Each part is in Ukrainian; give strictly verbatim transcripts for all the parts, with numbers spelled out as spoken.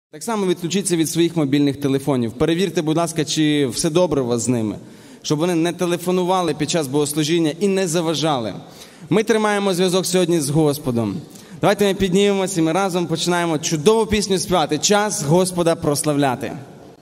Так само відключіться від своїх мобільних телефонів. Перевірте, будь ласка, чи все добре у вас з ними. Щоб вони не телефонували під час богослужіння і не заважали. Ми тримаємо зв'язок сьогодні з Господом. Давайте ми піднімемося і ми разом починаємо чудову пісню співати. Час Господа прославляти.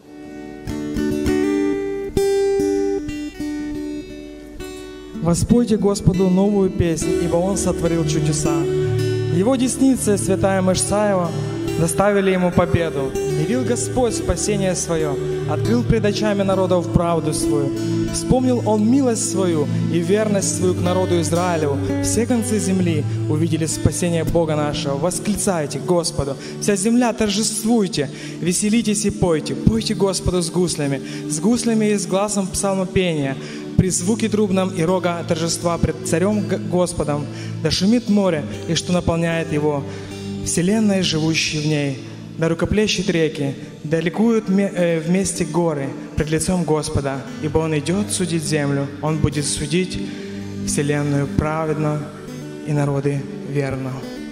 Воспойте Господу новую песнь, ибо Он сотворил чудеса. Его десница, святая мышца Его, доставили Ему победу. Явил Господь спасение свое, открыл пред очами народов правду свою. Вспомнил Он милость свою и верность свою к народу Израилеву. Все концы земли увидели спасение Бога нашего. Восклицайте Господу, вся земля, торжествуйте, веселитесь и пойте. Пойте Господу с гуслями, с гуслями и с гласом псалмопения. При звуке трубном и рога торжества пред царем Господом. Да шумит море, и что наполняет его, вселенная, живущие в ней. Да рукоплещут реки, да ликуют вместе горы пред лицом Господа, ибо Он идет судить землю, Он будет судить вселенную праведно и народы верно.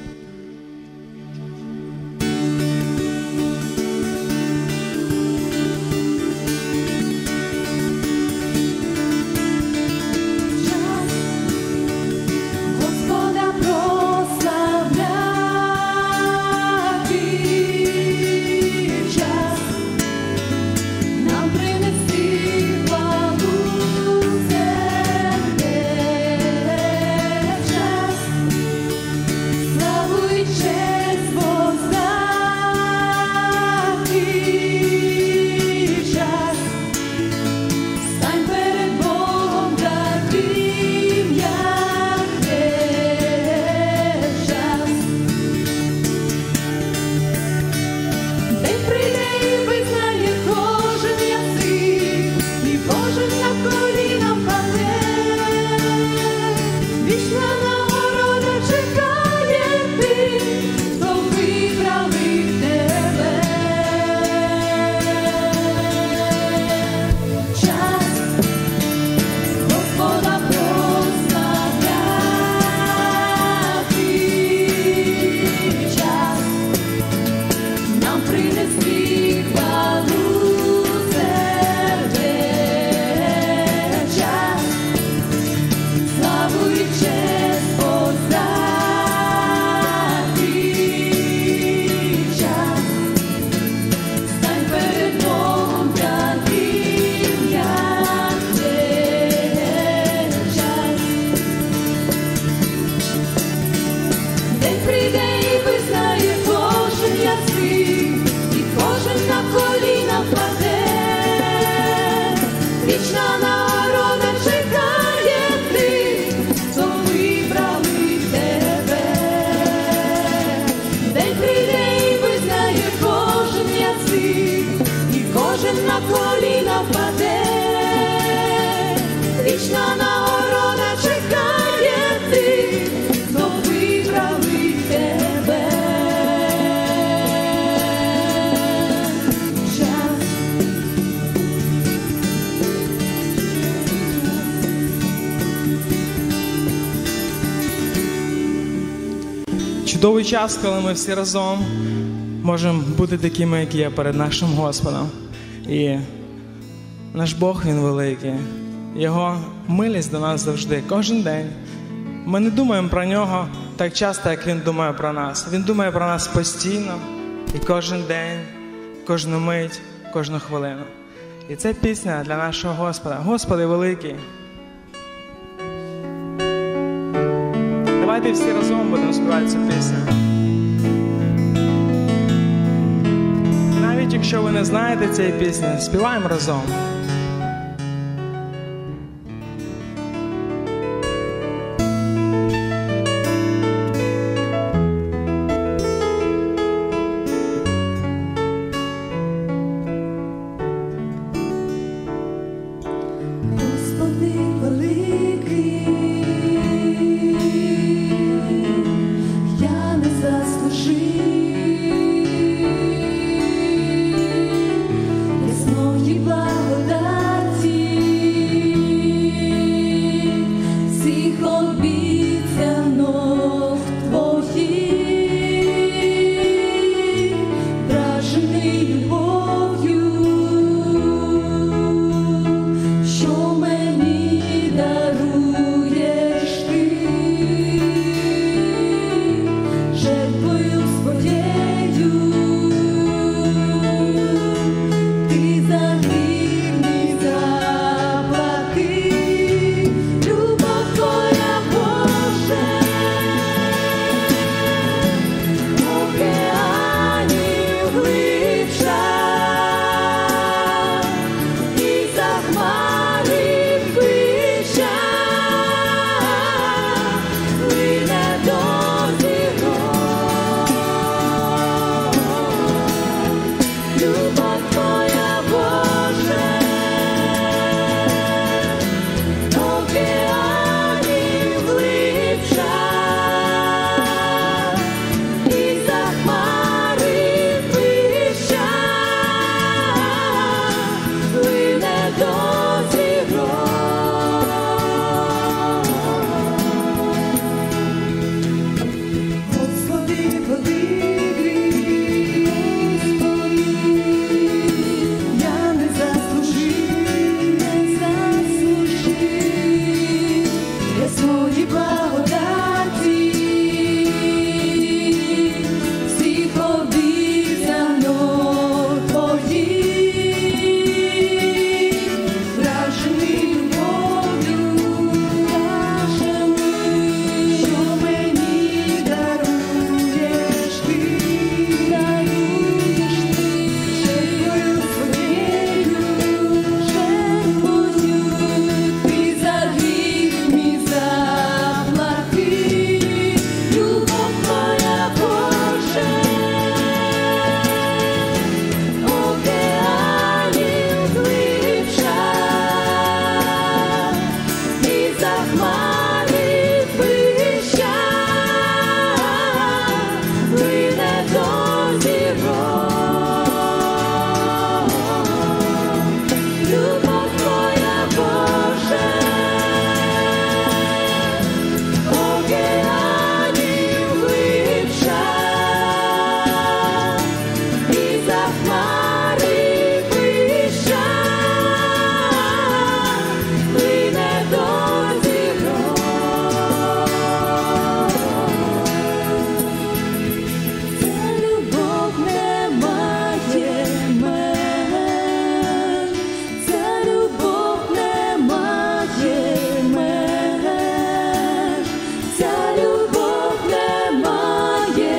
Чудовий час, коли ми всі разом можемо бути такими, як є, перед нашим Господом. І наш Бог, Він великий. Його милість до нас завжди, кожен день. Ми не думаємо про Нього так часто, як Він думає про нас. Він думає про нас постійно, і кожен день, кожну мить, кожну хвилину. І це пісня для нашого Господа. Господи великий. Давайте всі разом будемо співати цю пісню. Навіть якщо ви не знаєте цієї пісні, співаємо разом. Благодать любов твоя, Боже, океанів глибша, і за хмари вища, плине до зірок. Господи, великий, Господи, я не заслужив, не заслужив ясної благодаті, всіх обіцянок твоїх, вражений любов'ю, вражений, що мені даруєш ти, даруєш ти, жертвою своєю, жертвою, ти за гріх мій заплатив, любов твоя, Боже, океанів глибша, і за хмари вища, плине до зірок. Любов твоя, Боже, океанів глибша, і за хмари вища, плине до зірок. Ця любов не має меж, ця любов не має меж, ця любов не має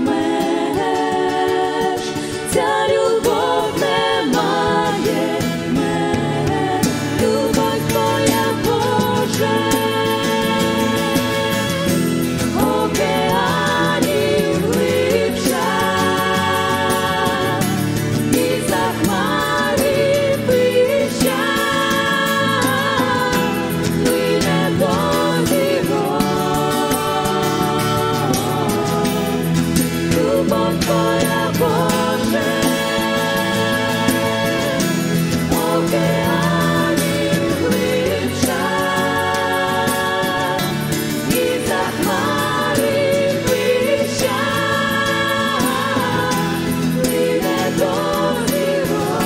меж, ця любов не має меж, любов твоя, Боже, океанів глибша, і за хмари вища, плине до зірок. Любов твоя, Боже, океанів глибша, і за хмари вища, плине до зірок.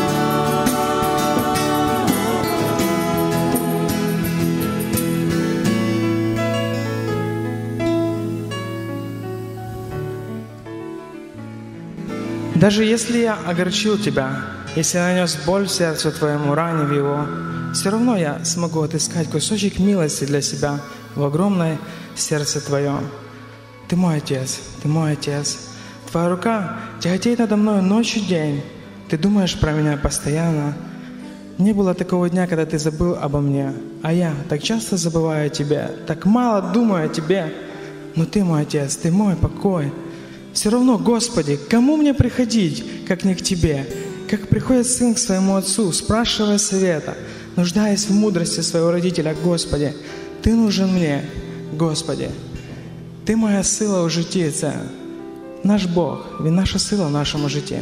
Даже если я огорчил тебя, если нанес боль в сердце твоему, ранив его, все равно я смогу отыскать кусочек милости для себя в огромное сердце твоем. Ты мой Отец, ты мой Отец. Твоя рука тяготеет надо мной ночь и день. Ты думаешь про меня постоянно. Не было такого дня, когда ты забыл обо мне, а я так часто забываю о тебе, так мало думаю о тебе. Но ты мой Отец, ты мой покой. Все равно, Господи, к кому мне приходить, как не к Тебе? Как приходит сын к своему отцу, спрашивая совета, нуждаясь в мудрости своего родителя, Господи, Ты нужен мне, Господи. Ти моя сила у житті, це наш Бог, Він наша сила в нашому житті.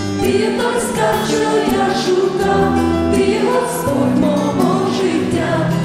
Ти є Господь мого життя.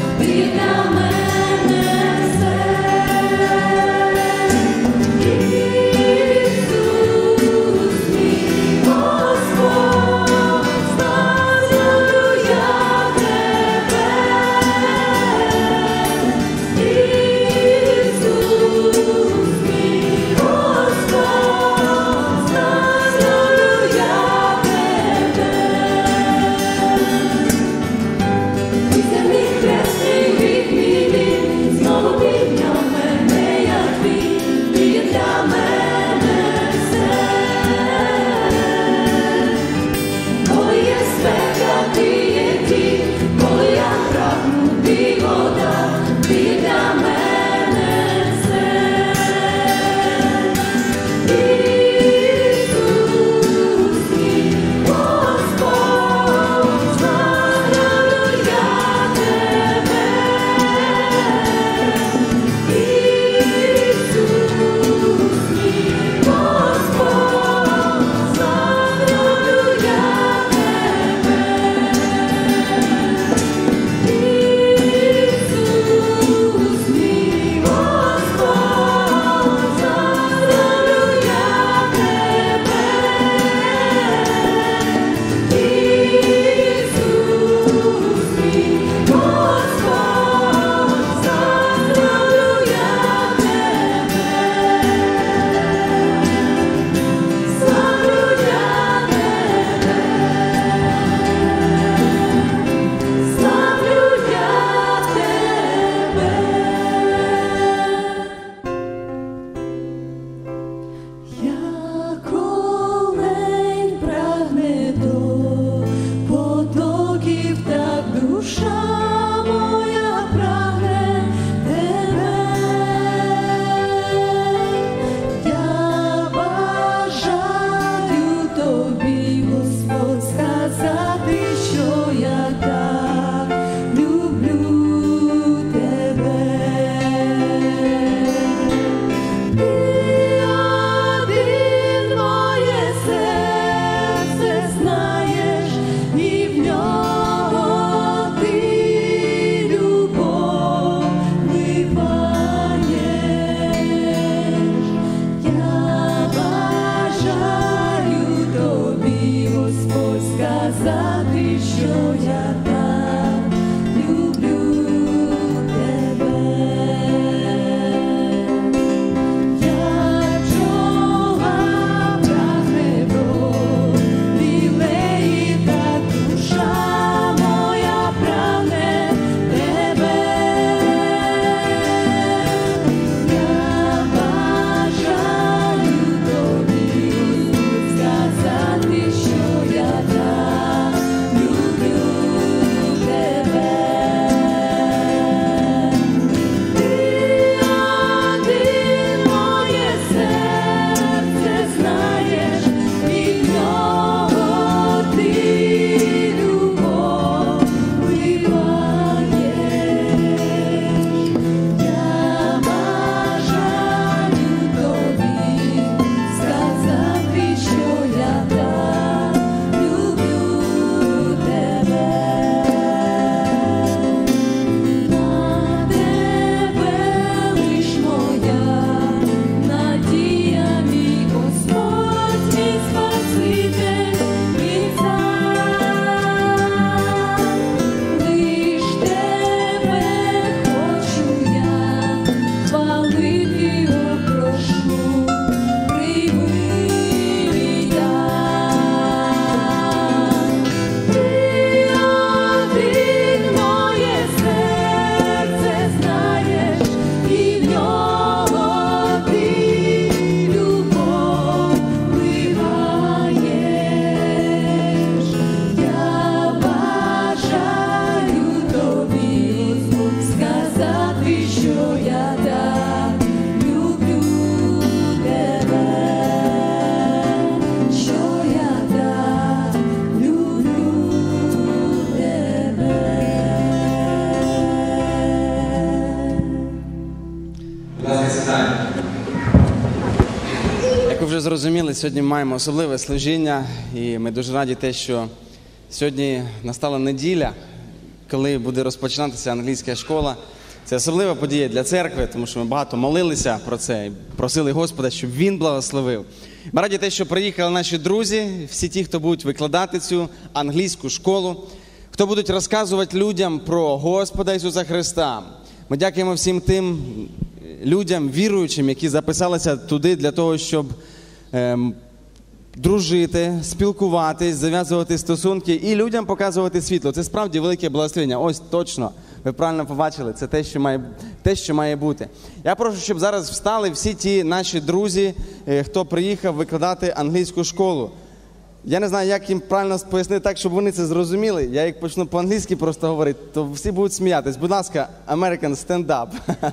зрозуміли, сьогодні маємо особливе служіння, і ми дуже раді те, що сьогодні настала неділя, коли буде розпочинатися англійська школа. Це особлива подія для церкви, тому що ми багато молилися про це, і просили Господа, щоб Він благословив. Ми раді те, що приїхали наші друзі, всі ті, хто будуть викладати цю англійську школу, хто будуть розказувати людям про Господа Ісуса Христа. Ми дякуємо всім тим людям, віруючим, які записалися туди для того, щоб ем, дружити, спілкуватись, зав'язувати стосунки і людям показувати світло. Це справді велике благословення. Ось точно, ви правильно побачили, це те, що має, те, що має бути. Я прошу, щоб зараз встали всі ті наші друзі, хто приїхав викладати англійську школу. Я не знаю, як їм правильно пояснити так, щоб вони це зрозуміли. Я як почну по-англійськи просто говорити, то всі будуть сміятись. Будь ласка, American, stand up.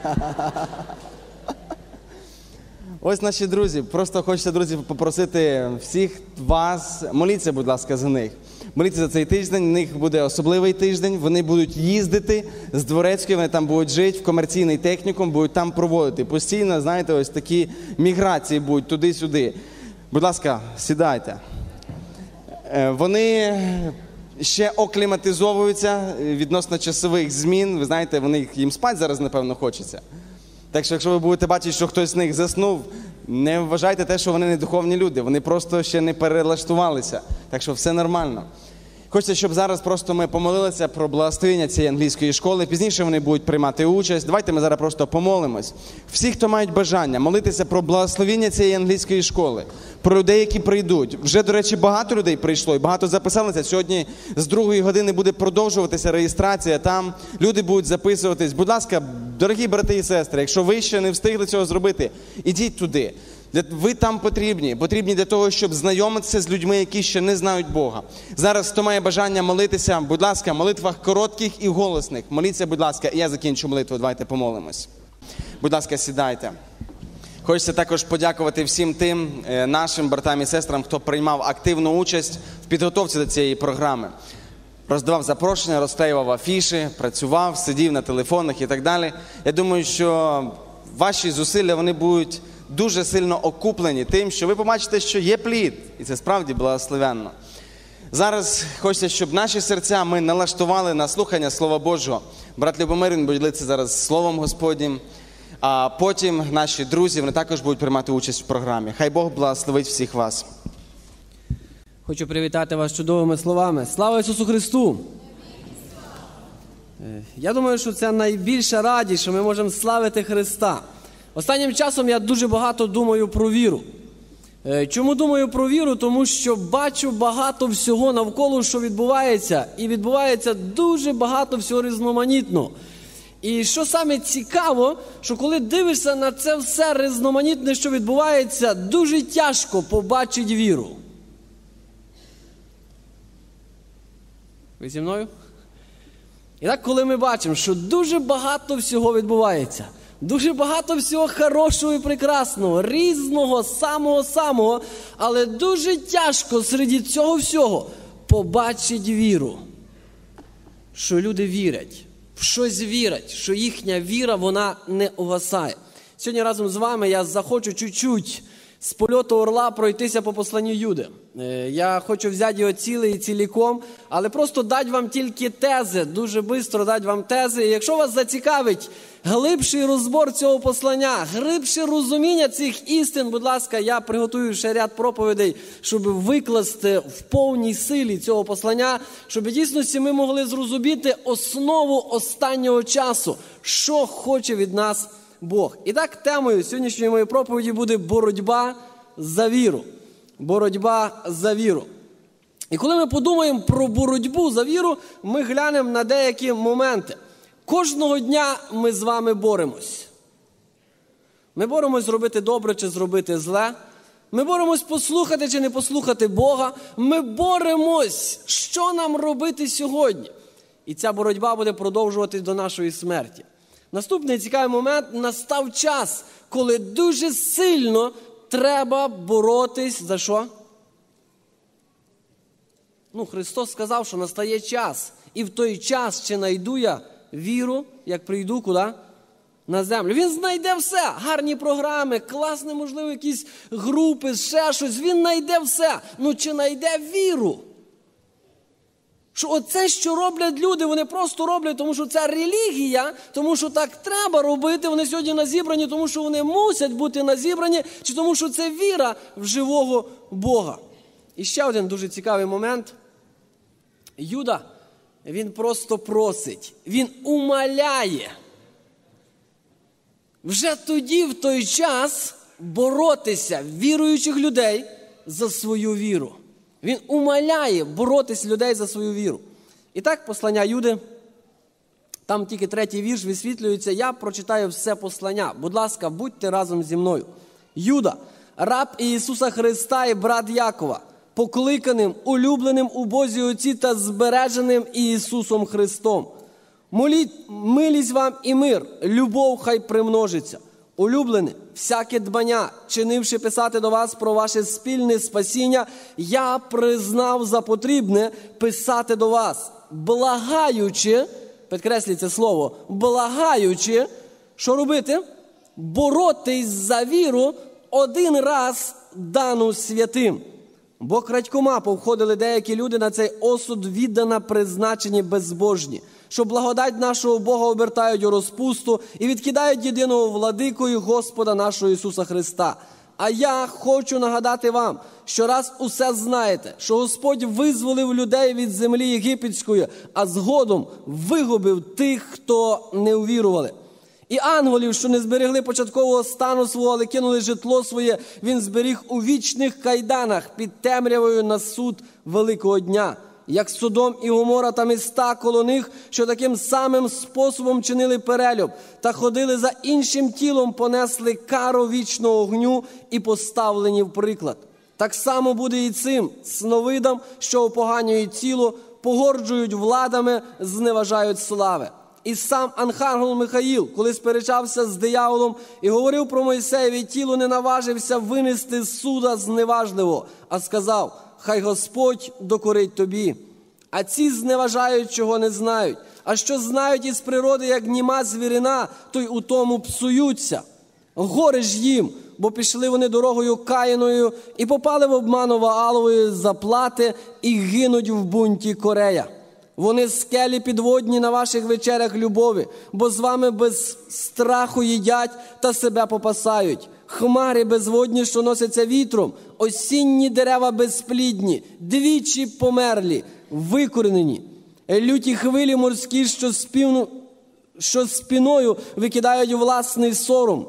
Ось наші друзі. Просто хочеться, друзі, попросити всіх вас, моліться, будь ласка, за них. Моліться за цей тиждень, у них буде особливий тиждень, вони будуть їздити з Дворецької, вони там будуть жити, в комерційний технікум, будуть там проводити. Постійно, знаєте, ось такі міграції будуть туди-сюди. Будь ласка, сідайте. Вони ще окліматизовуються відносно часових змін. Ви знаєте, вони, їм спати зараз, напевно, хочеться. Так що, якщо ви будете бачити, що хтось з них заснув, не вважайте те, що вони не духовні люди. Вони просто ще не перелаштувалися. Так що все нормально. Хочеться, щоб зараз просто ми помолилися про благословення цієї англійської школи. Пізніше вони будуть приймати участь. Давайте ми зараз просто помолимось. Всі, хто мають бажання молитися про благословення цієї англійської школи, про людей, які прийдуть. Вже, до речі, багато людей прийшло і багато записалося. Сьогодні з другої години буде продовжуватися реєстрація. Там люди будуть записуватись. Будь ласка, дорогі брати і сестри, якщо ви ще не встигли цього зробити, ідіть туди. Ви там потрібні, потрібні для того, щоб знайомитися з людьми, які ще не знають Бога. Зараз, хто має бажання молитися, будь ласка, в молитвах коротких і голосних. Моліться, будь ласка, і я закінчу молитву, давайте помолимось. Будь ласка, сідайте. Хочеться також подякувати всім тим нашим братам і сестрам, хто приймав активну участь в підготовці до цієї програми. Роздавав запрошення, розклеював афіші, працював, сидів на телефонах і так далі. Я думаю, що ваші зусилля, вони будуть дуже сильно окуплені тим, що ви побачите, що є плід, і це справді благословенно. Зараз хочеться, щоб наші серця ми налаштували на слухання Слова Божого. Брат Любомир, він буде ділитися зараз Словом Господнім, а потім наші друзі, вони також будуть приймати участь в програмі. Хай Бог благословить всіх вас. Хочу привітати вас чудовими словами. Слава Ісусу Христу! Я думаю, що це найбільша радість, що ми можемо славити Христа. Останнім часом я дуже багато думаю про віру. Чому думаю про віру? Тому що бачу багато всього навколо, що відбувається. І відбувається дуже багато всього різноманітного. І що саме цікаво, що коли дивишся на це все різноманітне, що відбувається, дуже тяжко побачити віру. Ви зі мною? І так, коли ми бачимо, що дуже багато всього відбувається, дуже багато всього хорошого і прекрасного, різного, самого-самого, але дуже тяжко серед цього всього побачити віру. Що люди вірять, в щось вірять, що їхня віра, вона не угасає. Сьогодні разом з вами я захочу чуть-чуть з польоту орла пройтися по посланню Юди. Я хочу взяти його цілий і ціліком, але просто дати вам тільки тези, дуже швидко дати вам тези. І якщо вас зацікавить глибший розбор цього послання, глибше розуміння цих істин, будь ласка, я приготую ще ряд проповідей, щоб викласти в повній силі цього послання, щоб в дійсності ми могли зрозуміти основу останнього часу, що хоче від нас Бог. І так, темою сьогоднішньої моєї проповіді буде боротьба за віру. Боротьба за віру. І коли ми подумаємо про боротьбу за віру, ми глянемо на деякі моменти. Кожного дня ми з вами боремось. Ми боремось зробити добре чи зробити зле. Ми боремось послухати чи не послухати Бога. Ми боремось, що нам робити сьогодні. І ця боротьба буде продовжуватись до нашої смерті. Наступний цікавий момент – настав час, коли дуже сильно треба боротись за що? Ну, Христос сказав, що настає час. І в той час, чи найду я віру, як прийду куди? на землю. Він знайде все. Гарні програми, класні, можливо, якісь групи, ще щось. Він знайде все. Ну чи знайде віру? Що оце, що роблять люди, вони просто роблять, тому що це релігія, тому що так треба робити. Вони сьогодні на зібранні, тому що вони мусять бути на зібранні, чи тому що це віра в живого Бога. І ще один дуже цікавий момент. Юда, він просто просить, він умоляє. Вже тоді, в той час, боротися віруючих людей за свою віру. Він умоляє боротися людей за свою віру. І так, послання Юди, там тільки третій вірш висвітлюється, я прочитаю все послання. Будь ласка, будьте разом зі мною. Юда, раб Ісуса Христа і брат Якова, покликаним, улюбленим у Бозі Отці та збереженим Ісусом Христом. Моліть, милість вам і мир, любов хай примножиться. Улюблене, всяке дбання, чинивши писати до вас про ваше спільне спасіння, я признав за потрібне писати до вас, благаючи, підкресліть це слово, благаючи, що робити? Боротись за віру один раз дану святим. Бо крадькома повходили деякі люди на цей осуд, віддано призначені безбожні, що благодать нашого Бога обертають у розпусту і відкидають єдиного владику і Господа нашого Ісуса Христа. А я хочу нагадати вам, що раз усе знаєте, що Господь визволив людей від землі єгипетської, а згодом вигубив тих, хто не увірували. І ангелів, що не зберегли початкового стану свого, але кинули житло своє, він зберіг у вічних кайданах під темрявою на суд великого дня. Як Содом і Гомора та міста коло них, що таким самим способом чинили перелюб, та ходили за іншим тілом, понесли кару вічного огню і поставлені в приклад. Так само буде і цим сновидам, що опоганюють тіло, погорджують владами, зневажають слави. І сам архангел Михаїл, коли сперечався з дияволом і говорив про Мойсеєві тіло, не наважився винести з суда зневажливо, а сказав: «Хай Господь докорить тобі». А ці зневажають, чого не знають. А що знають із природи, як німа звірина, то й у тому псуються. Горе ж їм, бо пішли вони дорогою Каїною і попали в обману Ваалової заплати і гинуть в бунті Корея. Вони скелі підводні на ваших вечерях любові, бо з вами без страху їдять та себе попасають. Хмари безводні, що носяться вітром, осінні дерева безплідні, двічі померлі, викоренені. Люті хвилі морські, що, співну, що спиною викидають власний сором.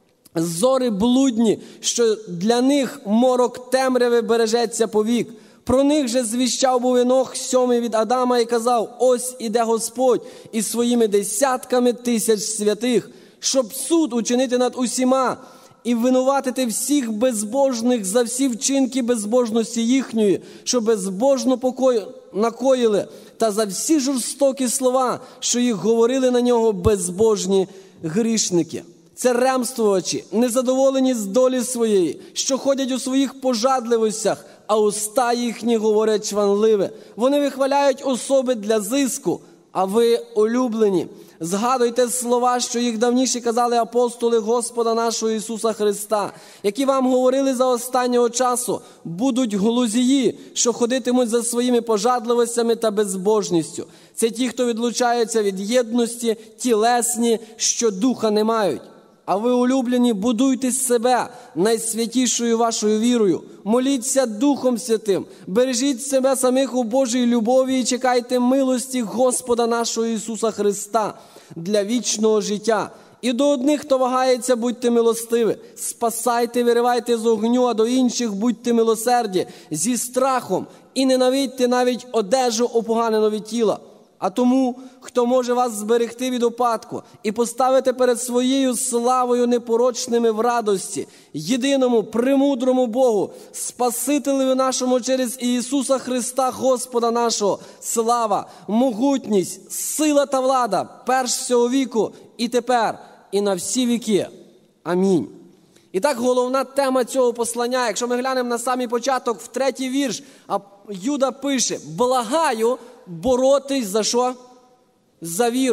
Зори блудні, що для них морок темряви бережеться повік. Про них же звіщав був Енох, сьомий від Адама, і казав: ось іде Господь із своїми десятками тисяч святих, щоб суд учинити над усіма і винуватити всіх безбожних за всі вчинки безбожності їхньої, що безбожно покою... накоїли, та за всі жорстокі слова, що їх говорили на нього безбожні грішники. Це ремствувачі, незадоволені з долі своєї, що ходять у своїх пожадливостях, а уста їхні говорять чванливе. Вони вихваляють особи для зиску, а ви, улюблені, згадуйте слова, що їх давніше казали апостоли Господа нашого Ісуса Христа, які вам говорили за останнього часу: будуть глузії, що ходитимуть за своїми пожадливостями та безбожністю. Це ті, хто відлучаються від єдності, тілесні, що духа не мають. А ви, улюблені, будуйте себе найсвятішою вашою вірою, моліться Духом Святим, бережіть себе самих у Божій любові і чекайте милості Господа нашого Ісуса Христа для вічного життя. І до одних, хто вагається, будьте милостиві, спасайте, виривайте з огню, а до інших будьте милосерді, зі страхом, і ненавидьте навіть одежу опоганену від тіла. А тому, хто може вас зберегти від упадку і поставити перед своєю славою непорочними в радості, єдиному, премудрому Богу, Спасителю нашому через Ісуса Христа, Господа нашого, слава, могутність, сила та влада, перш всього віку і тепер, і на всі віки. Амінь. І так, головна тема цього послання, якщо ми глянемо на самий початок, в третій вірш, а Юда пише: «Благаю боротись за що? За віру».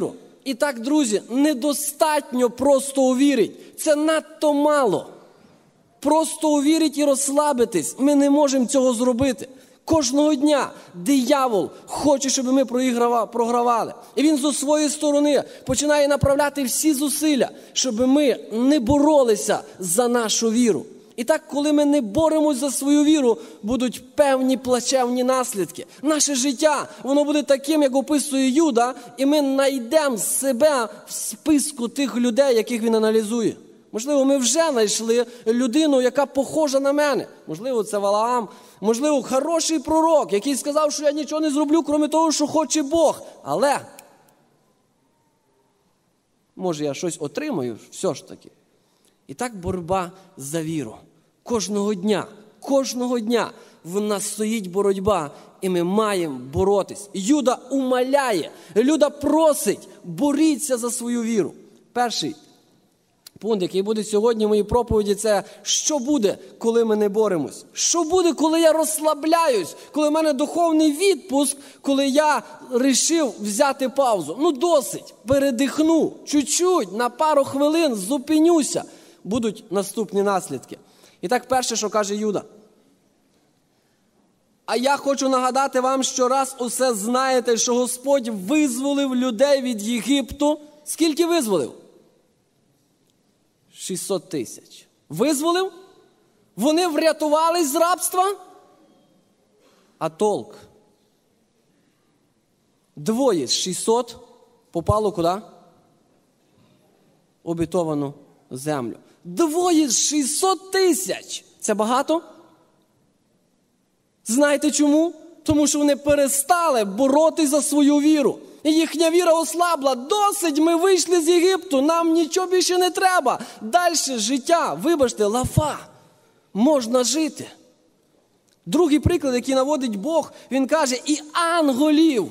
І так, друзі, недостатньо просто увірити. Це надто мало. Просто увірити і розслабитись. Ми не можемо цього зробити. Кожного дня диявол хоче, щоб ми програвали. І він зі своєї сторони починає направляти всі зусилля, щоб ми не боролися за нашу віру. І так, коли ми не боремось за свою віру, будуть певні плачевні наслідки. Наше життя, воно буде таким, як описує Юда, і ми знайдемо себе в списку тих людей, яких він аналізує. Можливо, ми вже знайшли людину, яка похожа на мене. Можливо, це Валаам. Можливо, хороший пророк, який сказав, що я нічого не зроблю, крім того, що хоче Бог. Але, може, я щось отримаю, все ж таки. І так боротьба за віру. Кожного дня, кожного дня в нас стоїть боротьба, і ми маємо боротись. Юда умоляє, Юда просить, боріться за свою віру. Перший пункт, який буде сьогодні в моїй проповіді, це що буде, коли ми не боремось? Що буде, коли я розслабляюсь, коли в мене духовний відпуск, коли я вирішив взяти паузу? Ну досить, передихну, чуть-чуть, на пару хвилин зупинюся. Будуть наступні наслідки. І так, перше, що каже Юда. А я хочу нагадати вам, що раз усе знаєте, що Господь визволив людей від Єгипту. Скільки визволив? шістсот тисяч. Визволив? Вони врятувались з рабства? А толк? Двоє з шістсот попало куди? Обітовану землю. Двоє з шістсот тисяч. Це багато? Знаєте чому? Тому що вони перестали боротися за свою віру. І їхня віра ослабла. Досить, ми вийшли з Єгипту, нам нічого більше не треба. Далі життя, вибачте, лафа. Можна жити. Другий приклад, який наводить Бог, він каже, і ангелів,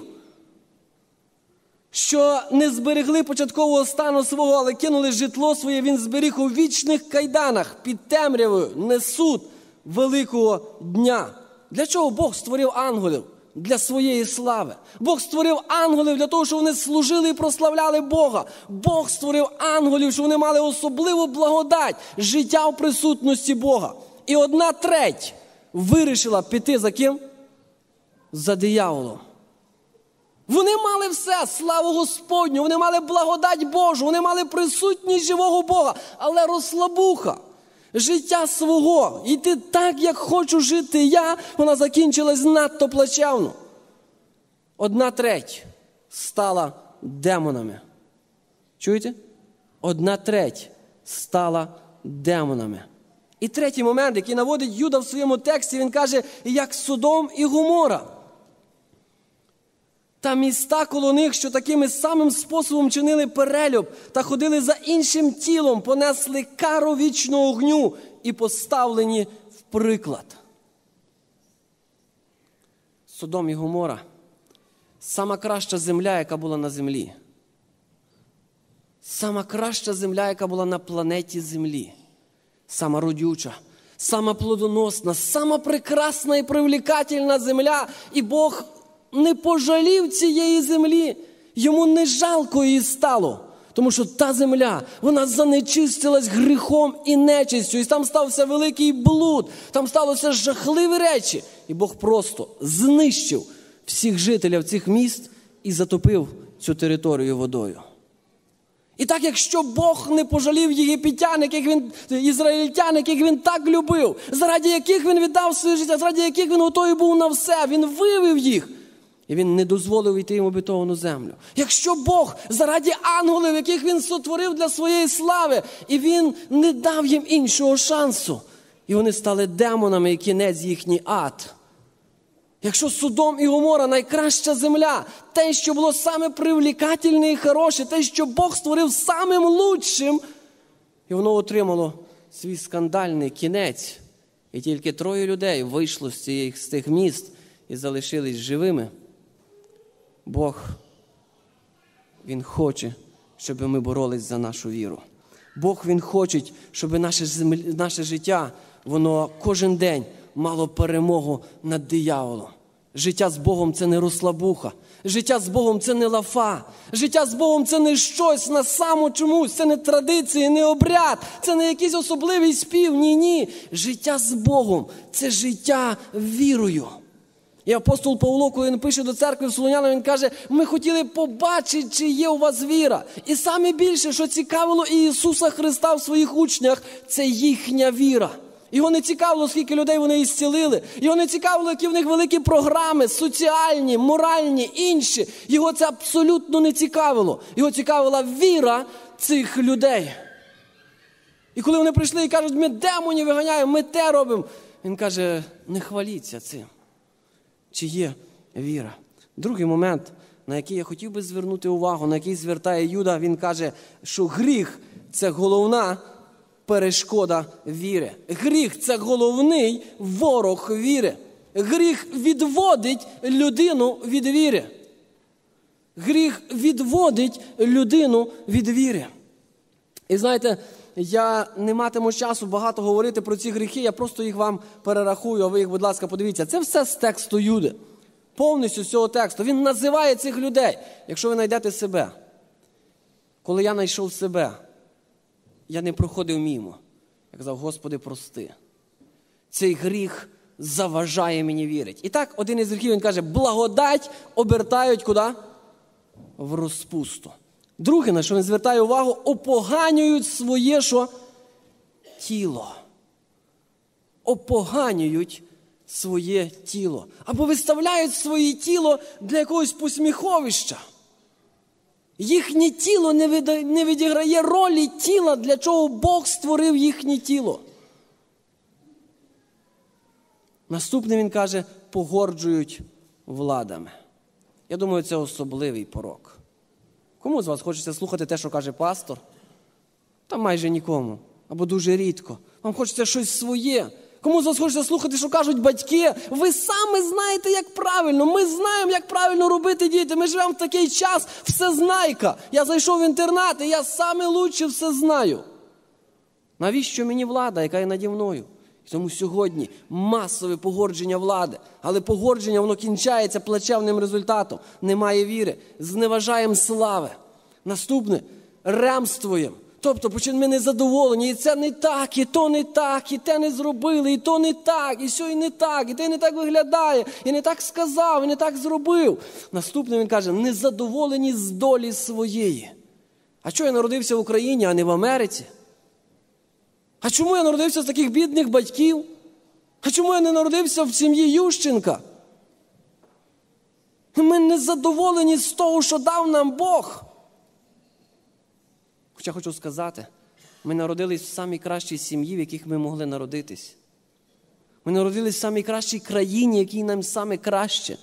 що не зберегли початкового стану свого, але кинули житло своє, він зберіг у вічних кайданах, під темрявою, несуть великого дня. Для чого Бог створив ангелів? Для своєї слави. Бог створив ангелів для того, щоб вони служили і прославляли Бога. Бог створив ангелів, щоб вони мали особливу благодать, життя в присутності Бога. І одна треть вирішила піти за ким? За дияволом. Вони мали все, славу Господню, вони мали благодать Божу, вони мали присутність живого Бога, але розслабуха. Життя свого, йти так, як хочу жити я, вона закінчилась надто плачевно. Одна треть стала демонами. Чуєте? Одна треть стала демонами. І третій момент, який наводить Юда в своєму тексті, він каже, як Содом і Гомора. Та міста коло них, що таким самим способом чинили перелюб та ходили за іншим тілом, понесли кару вічного огню і поставлені в приклад. Содом і Гомора – сама краща земля, яка була на землі. Сама краща земля, яка була на планеті Землі. Сама родюча, сама плодоносна, сама прекрасна і привлекательна земля. І Бог не пожалів цієї землі. Йому не жалко її стало. Тому що та земля, вона занечистилась гріхом і нечистю. І там стався великий блуд. Там сталося жахливі речі. І Бог просто знищив всіх жителів цих міст і затопив цю територію водою. І так, якщо Бог не пожалів єгипетян, яких він, ізраїльтян, яких він так любив, заради яких він віддав своє життя, заради яких він готовий був на все, він вивів їх. І він не дозволив йти їм обітовану землю. Якщо Бог заради ангелів, яких він сотворив для своєї слави, і він не дав їм іншого шансу, і вони стали демонами, і кінець їхній ад. Якщо Содом і Гомора найкраща земля, те, що було саме привлекательне і хороше, те, що Бог створив самим лучшим, і воно отримало свій скандальний кінець. І тільки троє людей вийшло з цих, з тих міст і залишились живими. Бог, Він хоче, щоб ми боролись за нашу віру. Бог, Він хоче, щоб наше, землі, наше життя, воно кожен день мало перемогу над дияволом. Життя з Богом – це не розслабуха. Життя з Богом – це не лафа. Життя з Богом – це не щось на само чомусь. Це не традиції, не обряд. Це не якийсь особливий спів. Ні-ні. Життя з Богом – це життя вірою. І апостол Павло, коли він пише до церкви в Солонянах, він каже, ми хотіли побачити, чи є у вас віра. І саме більше, що цікавило Ісуса Христа в своїх учнях, це їхня віра. Його не цікавило, скільки людей вони ісцілили. Його не цікавило, які в них великі програми, соціальні, моральні, інші. Його це абсолютно не цікавило. Його цікавила віра цих людей. І коли вони прийшли і кажуть, ми демонів виганяємо, ми те робимо. Він каже, не хваліться цим. Чи є віра? Другий момент, на який я хотів би звернути увагу, на який звертає Юда, він каже, що гріх – це головна перешкода віри. Гріх – це головний ворог віри. Гріх відводить людину від віри. Гріх відводить людину від віри. І знаєте, я не матиму часу багато говорити про ці гріхи, я просто їх вам перерахую, а ви їх, будь ласка, подивіться. Це все з тексту Юди. Повністю з цього тексту. Він називає цих людей. Якщо ви знайдете себе. Коли я знайшов себе, я не проходив мимо. Я казав, Господи, прости. Цей гріх заважає мені вірити. І так, один із гріхів, він каже, благодать обертають куди? В розпусту. Друге, на що він звертає увагу, опоганюють своє що? Тіло. Опоганюють своє тіло. Або виставляють своє тіло для якогось посміховища. Їхнє тіло не відіграє ролі тіла, для чого Бог створив їхнє тіло. Наступне він каже, погорджують владами. Я думаю, це особливий порок. Кому з вас хочеться слухати те, що каже пастор? Та майже нікому. Або дуже рідко. Вам хочеться щось своє. Кому з вас хочеться слухати, що кажуть батьки? Ви саме знаєте, як правильно. Ми знаємо, як правильно робити діти. Ми живемо в такий час, всезнайка. Я зайшов в інтернат, і я саме лучше все знаю. Навіщо мені влада, яка є наді мною? І тому сьогодні масове погордження влади. Але погордження, воно кінчається плачевним результатом. Немає віри. Зневажаємо слави. Наступне – ремствуємо. Тобто, ми не задоволені, і це не так, і то не так, і те не зробили, і то не так, і сьо і не так, і те не так виглядає, і не так сказав, і не так зробив. Наступне він каже, незадоволені з долі своєї. А чого я народився в Україні, а не в Америці? А чому я народився з таких бідних батьків? А чому я не народився в сім'ї Ющенка? Ми не задоволені з того, що дав нам Бог. Хоча хочу сказати, ми народились в самій кращій сім'ї, в яких ми могли народитись. Ми народились в самій кращій країні, якій нам саме краще.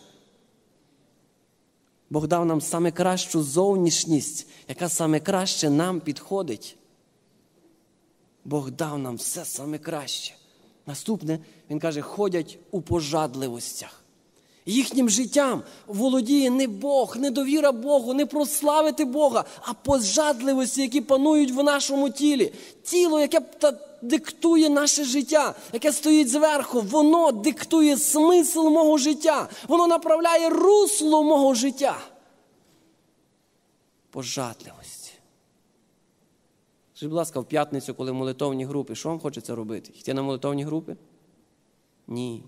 Бог дав нам саме кращу зовнішність, яка саме краще нам підходить. Бог дав нам все саме краще. Наступне, він каже, ходять у пожадливостях. Їхнім життям володіє не Бог, не довіра Богу, не прославити Бога, а пожадливості, які панують в нашому тілі. Тіло, яке диктує наше життя, яке стоїть зверху, воно диктує смисл мого життя, воно направляє русло мого життя. Пожадливості. Скажіть, будь ласка, в п'ятницю, коли молитовні групи, що вам хочеться робити? Йти на молитовні групи? Ні.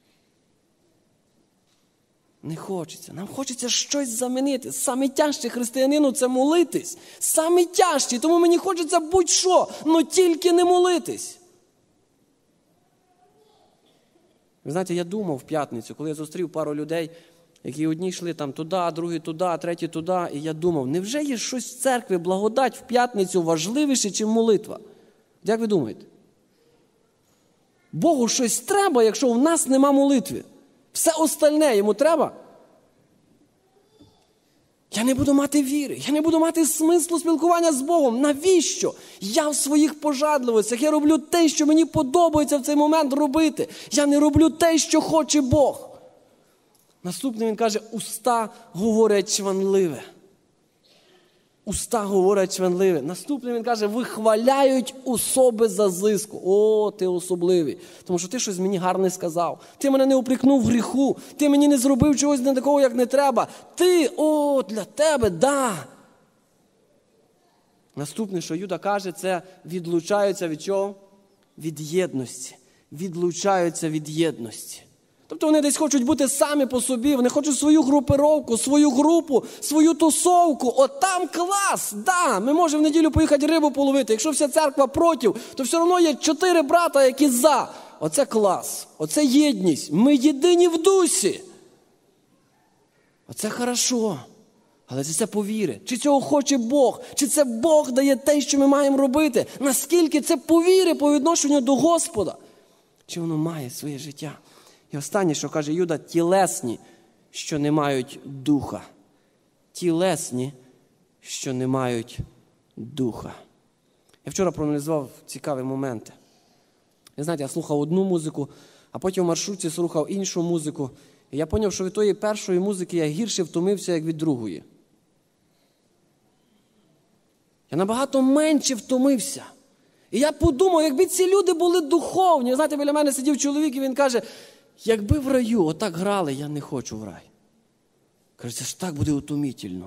Не хочеться. Нам хочеться щось замінити. Саме тяжче християнину – це молитись. Саме тяжче. Тому мені хочеться будь-що, але тільки не молитись. Ви знаєте, я думав в п'ятницю, коли я зустрів пару людей, які одні йшли там туди, другі туди, треті туди, і я думав, невже є щось в церкві, благодать в п'ятницю важливіше, ніж молитва? Як ви думаєте? Богу щось треба, якщо в нас нема молитви. Все остальне йому треба. Я не буду мати віри, я не буду мати смислу спілкування з Богом. Навіщо? Я в своїх пожадливостях, я роблю те, що мені подобається в цей момент робити. Я не роблю те, що хоче Бог. Наступне він каже, уста говорять чванливе. уста говорять чванливе. Наступне він каже, вихваляють особи за зиску. О, ти особливий. Тому що ти щось мені гарне сказав. Ти мене не упрекнув в гріху. Ти мені не зробив чогось не такого, як не треба. Ти, о, для тебе, да. Наступне, що Юда каже, це відлучаються від чого? Від єдності. Відлучаються від єдності. Тобто вони десь хочуть бути самі по собі, вони хочуть свою групировку, свою групу, свою тусовку. От там клас, да, ми можемо в неділю поїхати рибу половити. Якщо вся церква проти, то все одно є чотири брата, які за. Оце клас, оце єдність. Ми єдині в дусі. Оце хорошо. Але це по вірі. Чи цього хоче Бог? Чи це Бог дає те, що ми маємо робити? Наскільки це по вірі, по відношенню до Господа? Чи воно має своє життя? І останнє, що каже Юда, тілесні, що не мають духа. Тілесні, що не мають духа. Я вчора проаналізував цікаві моменти. Ви знаєте, я слухав одну музику, а потім в маршрутці слухав іншу музику. І я зрозумів, що від тої першої музики я гірше втомився, як від другої. Я набагато менше втомився. І я подумав, якби ці люди були духовні. Ви знаєте, біля мене сидів чоловік, і він каже, якби в раю отак грали, я не хочу в рай. Каже, це ж так буде утомительно.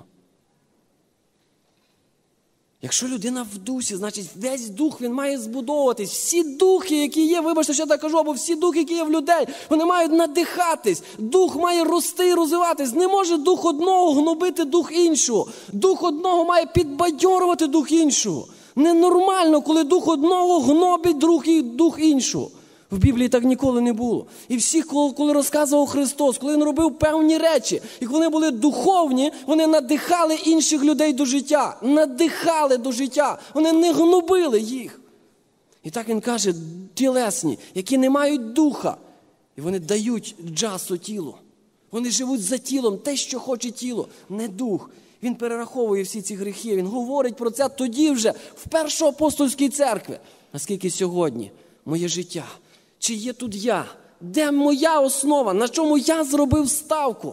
Якщо людина в дусі, значить весь дух, він має збудовуватись. Всі духи, які є, вибачте, що я так кажу, або всі духи, які є в людей, вони мають надихатись. Дух має рости і розвиватись. Не може дух одного гнобити дух іншого. Дух одного має підбадьорувати дух іншого. Ненормально, коли дух одного гнобить дух іншого. В Біблії так ніколи не було. І всі, коли розказував Христос, коли Він робив певні речі, і коли вони були духовні, вони надихали інших людей до життя. Надихали до життя. Вони не гнобили їх. І так Він каже, тілесні, які не мають духа. І вони дають джасу тілу. Вони живуть за тілом, те, що хоче тіло, не дух. Він перераховує всі ці гріхи, він говорить про це тоді вже, в першоапостольській церкві. Наскільки сьогодні моє життя? Чи є тут я? Де моя основа? На чому я зробив ставку?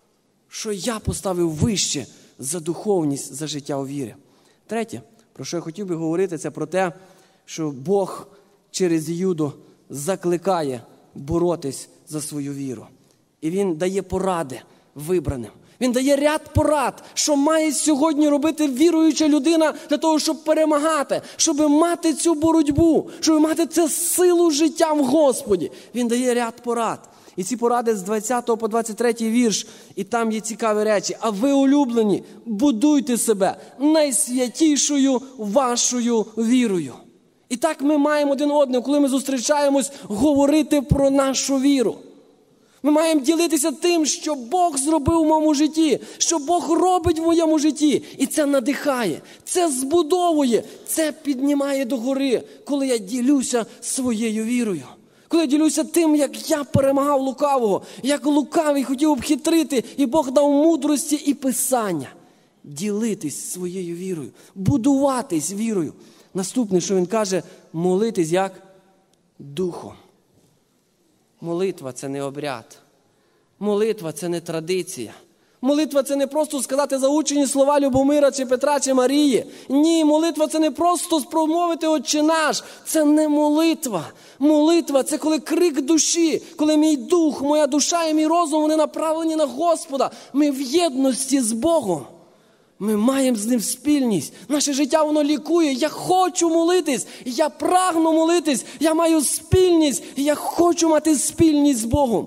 Що я поставив вище за духовність, за життя у вірі? Третє, про що я хотів би говорити, це про те, що Бог через Юду закликає боротись за свою віру. І Він дає поради вибраним. Він дає ряд порад, що має сьогодні робити віруюча людина для того, щоб перемагати, щоб мати цю боротьбу, щоб мати цю силу життя в Господі. Він дає ряд порад. І ці поради з двадцятого по двадцять третій вірш, і там є цікаві речі. А ви, улюблені, будуйте себе найсвятішою вашою вірою. І так ми маємо один одного, коли ми зустрічаємось, говорити про нашу віру. Ми маємо ділитися тим, що Бог зробив у моєму житті, що Бог робить в моєму житті. І це надихає, це збудовує, це піднімає догори, коли я ділюся своєю вірою. Коли я ділюся тим, як я перемагав лукавого, як лукавий хотів обхитрити, і Бог дав мудрості і писання. Ділитись своєю вірою, будуватись вірою. Наступне, що він каже, молитись як? Духом. Молитва – це не обряд. Молитва – це не традиція. Молитва – це не просто сказати заучені слова Любомира, чи Петра, чи Марії. Ні, молитва – це не просто промовити «Отче наш». Це не молитва. Молитва – це коли крик душі, коли мій дух, моя душа і мій розум, вони направлені на Господа. Ми в єдності з Богом. Ми маємо з Ним спільність. Наше життя, воно лікує. Я хочу молитись, я прагну молитись, я маю спільність, я хочу мати спільність з Богом.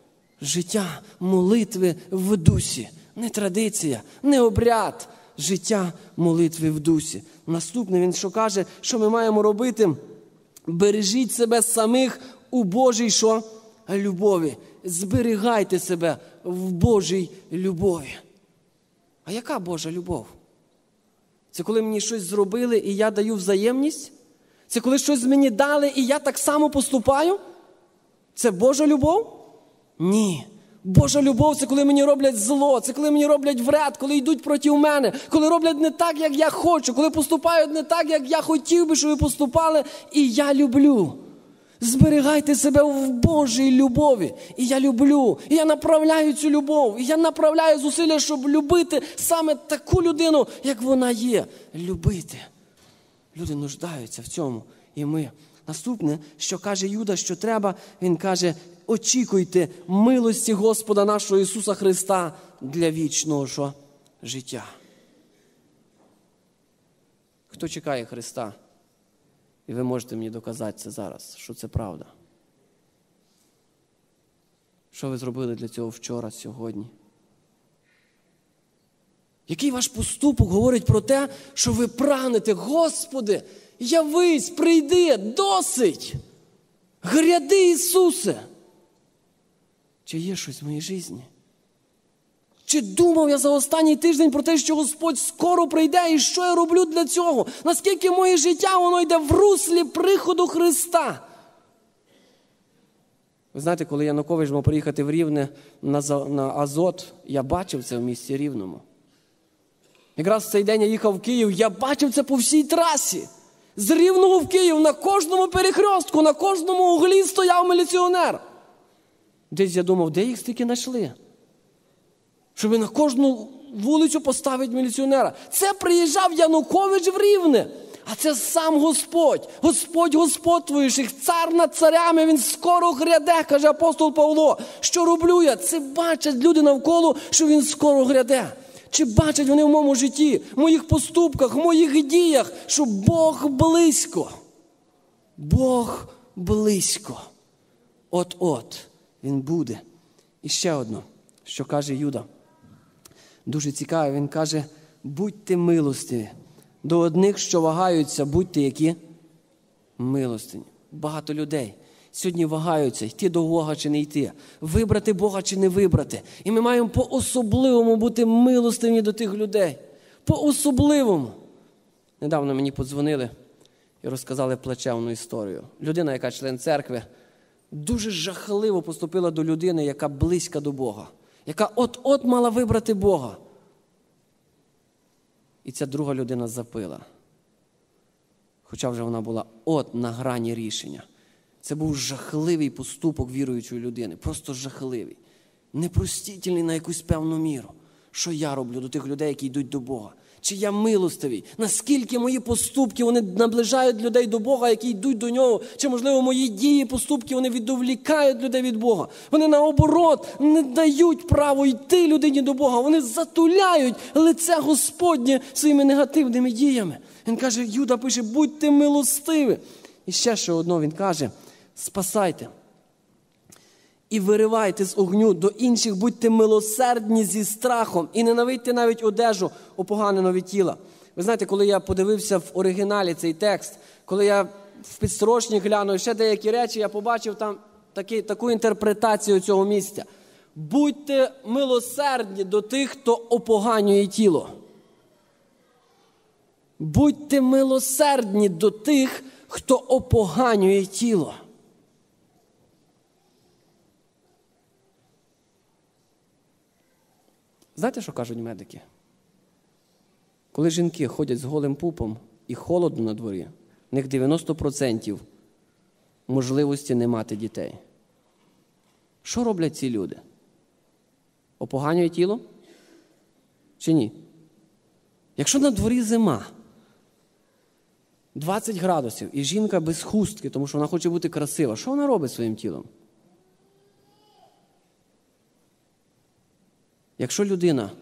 Життя молитви в дусі. Не традиція, не обряд. Життя молитви в дусі. Наступне він що каже, що ми маємо робити? Бережіть себе самих у Божій що? Любові. Зберігайте себе в Божій любові. А яка Божа любов? Це коли мені щось зробили, і я даю взаємність? Це коли щось мені дали, і я так само поступаю? Це Божа любов? Ні. Божа любов – це коли мені роблять зло, це коли мені роблять вред, коли йдуть проти мене, коли роблять не так, як я хочу, коли поступають не так, як я хотів би, щоб ви поступали, і я люблю. Зберігайте себе в Божій любові. І я люблю, і я направляю цю любов, і я направляю зусилля, щоб любити саме таку людину, як вона є. Любити. Люди нуждаються в цьому. І ми. Наступне, що каже Юда, що треба, він каже, очікуйте милості Господа нашого Ісуса Христа для вічного що? Життя. Хто чекає Христа? І ви можете мені доказати це зараз, що це правда. Що ви зробили для цього вчора, сьогодні? Який ваш поступок говорить про те, що ви прагнете, Господи, явись, прийди, досить. Гряди, Ісусе. Чи є щось в моїй житті? Чи думав я за останній тиждень про те, що Господь скоро прийде, і що я роблю для цього? Наскільки моє життя, воно йде в руслі приходу Христа? Ви знаєте, коли Янукович мав приїхати в Рівне на, на Азот, я бачив це в місті Рівному. Якраз в цей день я їхав в Київ, я бачив це по всій трасі. З Рівного в Київ, на кожному перехрестку, на кожному углі стояв міліціонер. Десь я думав, де їх стільки знайшли? Щоб на кожну вулицю поставити міліціонера. Це приїжджав Янукович в Рівне. А це сам Господь. Господь господствуючих, цар над царями, він скоро гряде, каже апостол Павло. Що роблю я? Це бачать люди навколо, що він скоро гряде. Чи бачать вони в моєму житті, в моїх поступках, в моїх діях, що Бог близько. Бог близько. От-от він буде. І ще одно, що каже Юда. Дуже цікаво, він каже, будьте милостиві. До одних, що вагаються, будьте які? Милостині. Багато людей сьогодні вагаються, йти до Бога чи не йти, вибрати Бога чи не вибрати. І ми маємо по-особливому бути милостиві до тих людей. По-особливому. Недавно мені подзвонили і розказали плачевну історію. Людина, яка член церкви, дуже жахливо поступила до людини, яка близька до Бога, яка от-от мала вибрати Бога. І ця друга людина запила. Хоча вже вона була от на грані рішення. Це був жахливий поступок віруючої людини. Просто жахливий. Непростительний на якусь певну міру. Що я роблю до тих людей, які йдуть до Бога? Чи я милостивий? Наскільки мої поступки, вони наближають людей до Бога, які йдуть до Нього? Чи, можливо, мої дії, поступки, вони відволікають людей від Бога? Вони, наоборот, не дають право йти людині до Бога. Вони затуляють лице Господнє своїми негативними діями. Він каже, Юда пише, будьте милостиві. І ще що одно він каже, спасайте. І виривайте з огню, до інших будьте милосердні зі страхом, і ненавидьте навіть одежу опоганену від тіла. Ви знаєте, коли я подивився в оригіналі цей текст, коли я в підстрочник глянув, ще деякі речі, я побачив там такі, таку інтерпретацію цього місця. Будьте милосердні до тих, хто опоганює тіло. Будьте милосердні до тих, хто опоганює тіло. Знаєте, що кажуть медики? Коли жінки ходять з голим пупом і холодно на дворі, в них дев'яносто відсотків можливості не мати дітей. Що роблять ці люди? Опоганюють тіло? Чи ні? Якщо на дворі зима, двадцять градусів, і жінка без хустки, тому що вона хоче бути красива, що вона робить своїм тілом? Якщо людина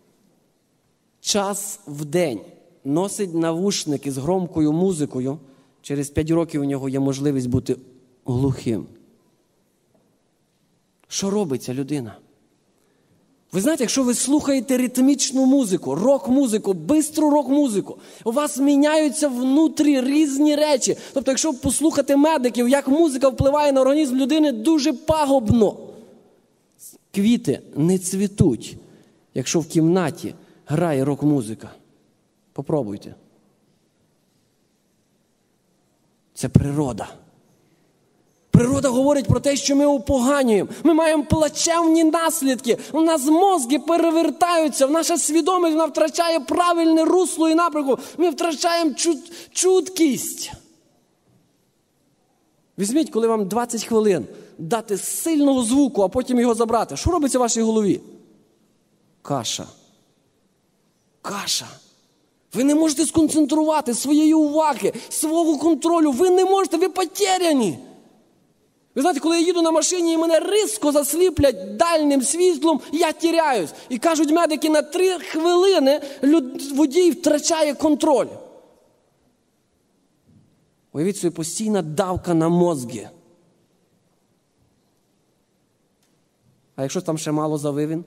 час в день носить навушники з громкою музикою, через п'ять років у нього є можливість бути глухим. Що робить ця людина? Ви знаєте, якщо ви слухаєте ритмічну музику, рок-музику, бистру рок-музику, у вас міняються внутрі різні речі. Тобто, якщо послухати медиків, як музика впливає на організм людини, дуже пагубно. Квіти не цвітуть, якщо в кімнаті грає рок-музика. Попробуйте. Це природа. Природа говорить про те, що ми опоганюємо. Ми маємо плачевні наслідки. У нас мозги перевертаються, наша свідомість вона втрачає правильне русло і напрямку. Ми втрачаємо чут, чуткість. Візьміть, коли вам двадцять хвилин дати сильного звуку, а потім його забрати. Що робиться в вашій голові? Каша. Каша. Ви не можете сконцентрувати своєї уваги, свого контролю. Ви не можете, ви потеряні. Ви знаєте, коли я їду на машині і мене різко засліплять дальнім світлом, я тіряюсь. І кажуть медики, на три хвилини водій втрачає контроль. Уявіть собі, постійна давка на мозги. А якщо там ще мало завивін?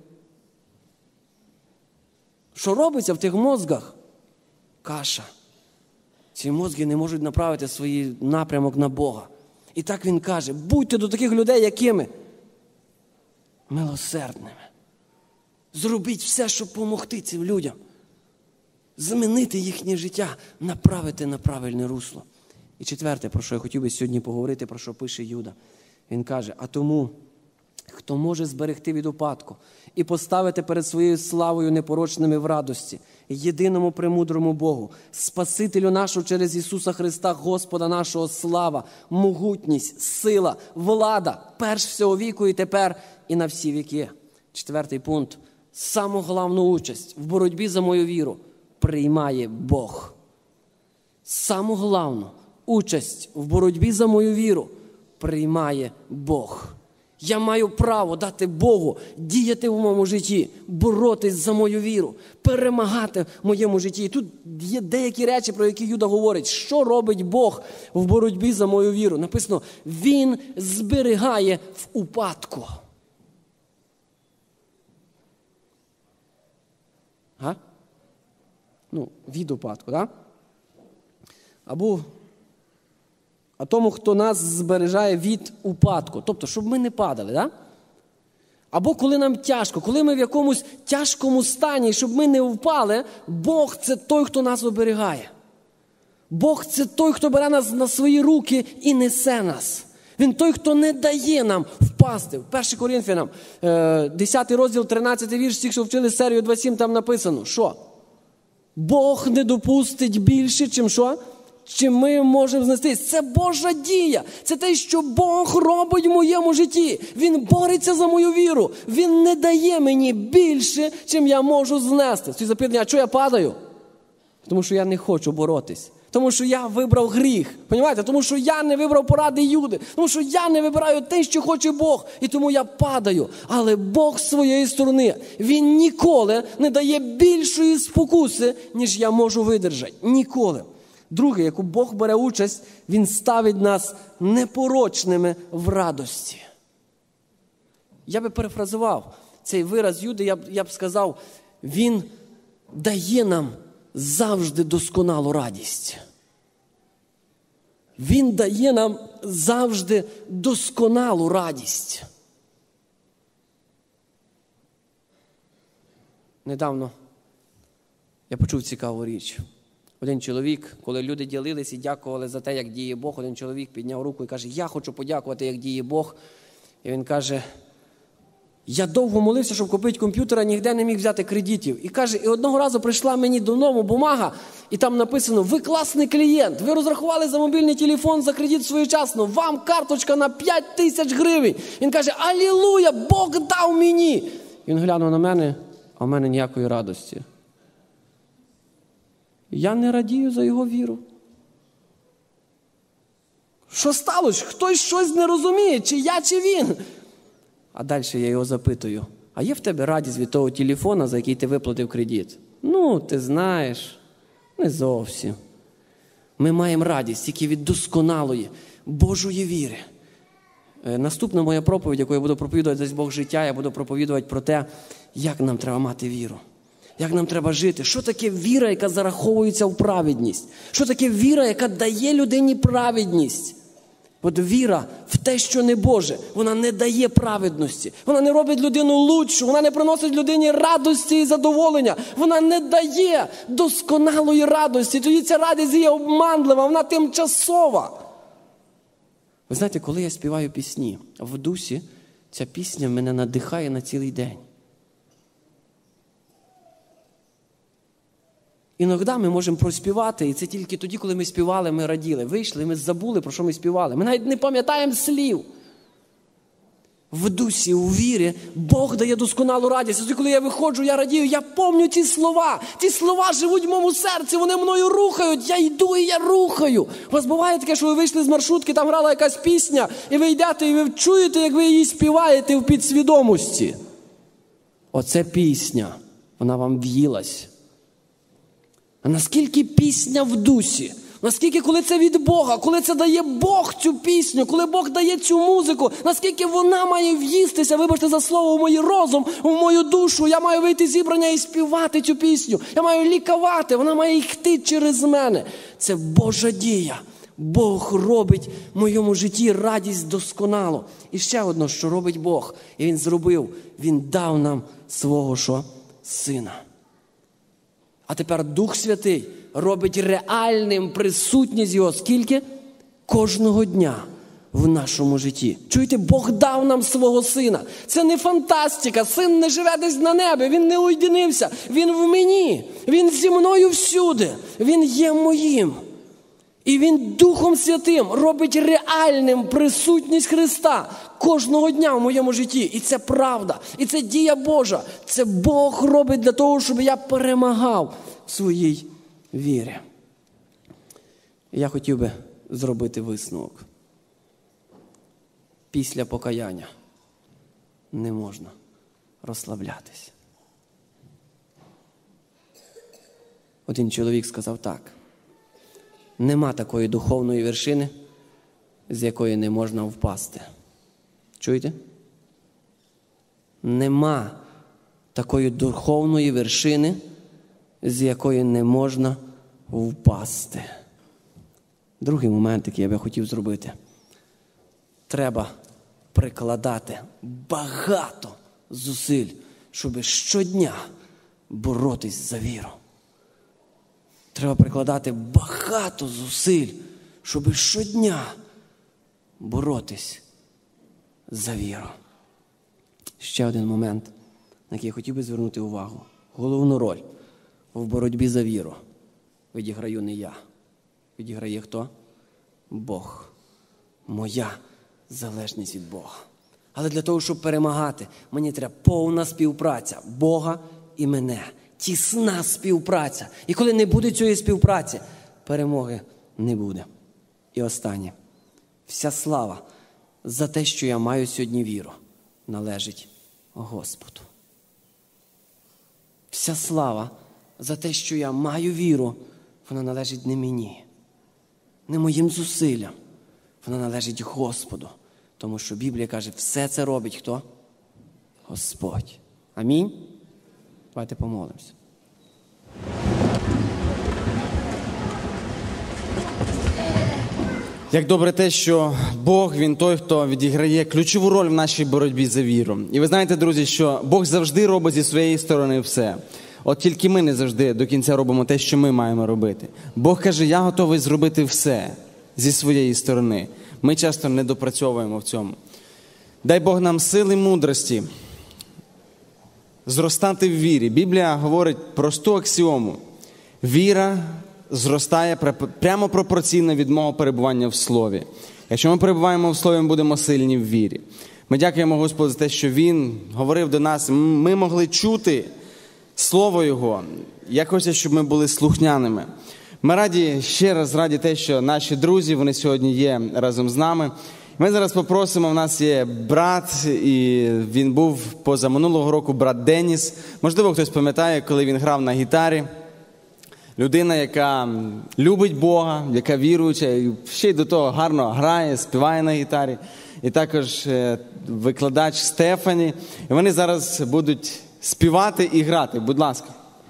Що робиться в тих мозгах? Каша. Ці мозги не можуть направити свій напрямок на Бога. І так він каже, будьте до таких людей, якими? Милосердними. Зробіть все, щоб допомогти цим людям. Змінити їхнє життя, направити на правильне русло. І четверте, про що я хотів би сьогодні поговорити, про що пише Юда. Він каже, а тому, хто може зберегти від упадку і поставити перед своєю славою непорочними в радості, єдиному премудрому Богу, Спасителю нашого через Ісуса Христа, Господа нашого, слава, могутність, сила, влада, перш всього віку і тепер, і на всі віки. Четвертий пункт. Саму головну участь в боротьбі за мою віру приймає Бог. Саму головну участь в боротьбі за мою віру приймає Бог. Я маю право дати Богу діяти в моєму житті, боротись за мою віру, перемагати в моєму житті. І тут є деякі речі, про які Юда говорить. Що робить Бог в боротьбі за мою віру? Написано, Він зберігає в упадку. Га? Ну, від упадку, так? Да? Або а тому, хто нас збережає від упадку. Тобто, щоб ми не падали, да? Або коли нам тяжко, коли ми в якомусь тяжкому стані, щоб ми не впали, Бог – це той, хто нас оберігає. Бог – це той, хто бере нас на свої руки і несе нас. Він той, хто не дає нам впасти. В першому Коринфянам, десятий розділ, тринадцятий вірш, всіх, що вчили серію двадцять сім, там написано, що? Бог не допустить більше, чим що? Чим ми можемо знестись. Це Божа дія. Це те, що Бог робить в моєму житті. Він бореться за мою віру. Він не дає мені більше, чим я можу знести. Всі запитання, а чого я падаю? Тому що я не хочу боротись. Тому що я вибрав гріх. Понімаєте? Тому що я не вибрав поради Юди. Тому що я не вибираю те, що хоче Бог. І тому я падаю. Але Бог з своєї сторони, Він ніколи не дає більшої спокуси, ніж я можу видержати. Ніколи. Друге, яку Бог бере участь, Він ставить нас непорочними в радості. Я би перефразував цей вираз Юди, я б, я б сказав, Він дає нам завжди досконалу радість. Він дає нам завжди досконалу радість. Недавно я почув цікаву річ. Один чоловік, коли люди ділились і дякували за те, як діє Бог, один чоловік підняв руку і каже, я хочу подякувати, як діє Бог. І він каже, я довго молився, щоб купити комп'ютер, а ніде не міг взяти кредитів. І каже, і одного разу прийшла мені додому бумага, і там написано, ви класний клієнт, ви розрахували за мобільний телефон, за кредит своєчасно, вам карточка на п'ять тисяч гривень. Він каже, алілуя, Бог дав мені. Він глянув на мене, а в мене ніякої радості. Я не радію за його віру. Що сталося? Хтось щось не розуміє, чи я, чи він. А далі я його запитую, а є в тебе радість від того телефона, за який ти виплатив кредит? Ну, ти знаєш, не зовсім. Ми маємо радість тільки від досконалої Божої віри. Наступна моя проповідь, яку я буду проповідувати десь Бог життя, я буду проповідувати про те, як нам треба мати віру. Як нам треба жити? Що таке віра, яка зараховується в праведність? Що таке віра, яка дає людині праведність? От віра в те, що не Боже, вона не дає праведності. Вона не робить людину лучшу, вона не приносить людині радості і задоволення. Вона не дає досконалої радості. Тоді ця радість є обманлива, вона тимчасова. Ви знаєте, коли я співаю пісні в дусі, ця пісня мене надихає на цілий день. Іноді ми можемо проспівати, і це тільки тоді, коли ми співали, ми раділи. Вийшли, ми забули, про що ми співали. Ми навіть не пам'ятаємо слів. В дусі, у вірі Бог дає досконалу радість. Тоді, коли я виходжу, я радію, я пам'ятаю ті слова. Ті слова живуть в моєму серці, вони мною рухають. Я йду і я рухаю. У вас буває таке, що ви вийшли з маршрутки, там грала якась пісня, і ви йдете, і ви чуєте, як ви її співаєте в підсвідомості. Оце пісня. Вона вам в'їлась. А наскільки пісня в дусі? Наскільки, коли це від Бога, коли це дає Бог цю пісню, коли Бог дає цю музику, наскільки вона має в'їстися, вибачте за слово, в мій розум, в мою душу. Я маю вийти з зібрання і співати цю пісню. Я маю лікувати, вона має йти через мене. Це Божа дія. Бог робить в моєму житті радість досконало. І ще одне, що робить Бог. І Він зробив, Він дав нам свого що? Сина. А тепер Дух Святий робить реальним присутність Його. Скільки? Кожного дня в нашому житті. Чуєте, Бог дав нам свого Сина. Це не фантастика. Син не живе десь на небі. Він не уєдинився. Він в мені. Він зі мною всюди. Він є моїм. І Він Духом Святим робить реальним присутність Христа кожного дня в моєму житті. І це правда. І це дія Божа. Це Бог робить для того, щоб я перемагав в своїй вірі. Я хотів би зробити висновок. Після покаяння не можна розслаблятись. Один чоловік сказав так. Нема такої духовної вершини, з якої не можна впасти. Чуєте? Нема такої духовної вершини, з якої не можна впасти. Другий момент, який я би хотів зробити. Треба прикладати багато зусиль, щоб щодня боротись за віру. Треба прикладати багато зусиль, щоб щодня боротись за віру. Ще один момент, на який я хотів би звернути увагу. Головну роль в боротьбі за віру відіграю не я. Відіграє хто? Бог. Моя залежність від Бога. Але для того, щоб перемагати, мені треба повна співпраця Бога і мене. Тісна співпраця. І коли не буде цієї співпраці, перемоги не буде. І останнє. Вся слава за те, що я маю сьогодні віру, належить Господу. Вся слава за те, що я маю віру, вона належить не мені, не моїм зусиллям. Вона належить Господу. Тому що Біблія каже, все це робить хто? Господь. Амінь. Давайте помолимося. Як добре те, що Бог, Він той, хто відіграє ключову роль в нашій боротьбі за віру. І ви знаєте, друзі, що Бог завжди робить зі своєї сторони все. От тільки ми не завжди до кінця робимо те, що ми маємо робити. Бог каже, я готовий зробити все зі своєї сторони. Ми часто не допрацьовуємо в цьому. Дай Бог нам сили, мудрості зростати в вірі. Біблія говорить просту аксіому. Віра зростає прямо пропорційно від мого перебування в Слові. Якщо ми перебуваємо в Слові, ми будемо сильні в вірі. Ми дякуємо Господу за те, що Він говорив до нас. Ми могли чути Слово Його. Я хочу, щоб ми були слухняними. Ми раді, ще раз раді те, що наші друзі, вони сьогодні є разом з нами. Ми зараз попросимо, в нас є брат, і він був позаминулого року, брат Деніс. Можливо, хтось пам'ятає, коли він грав на гітарі. Людина, яка любить Бога, яка віруюча, і ще й до того гарно грає, співає на гітарі. І також викладач Стефані. І вони зараз будуть співати і грати. Будь ласка.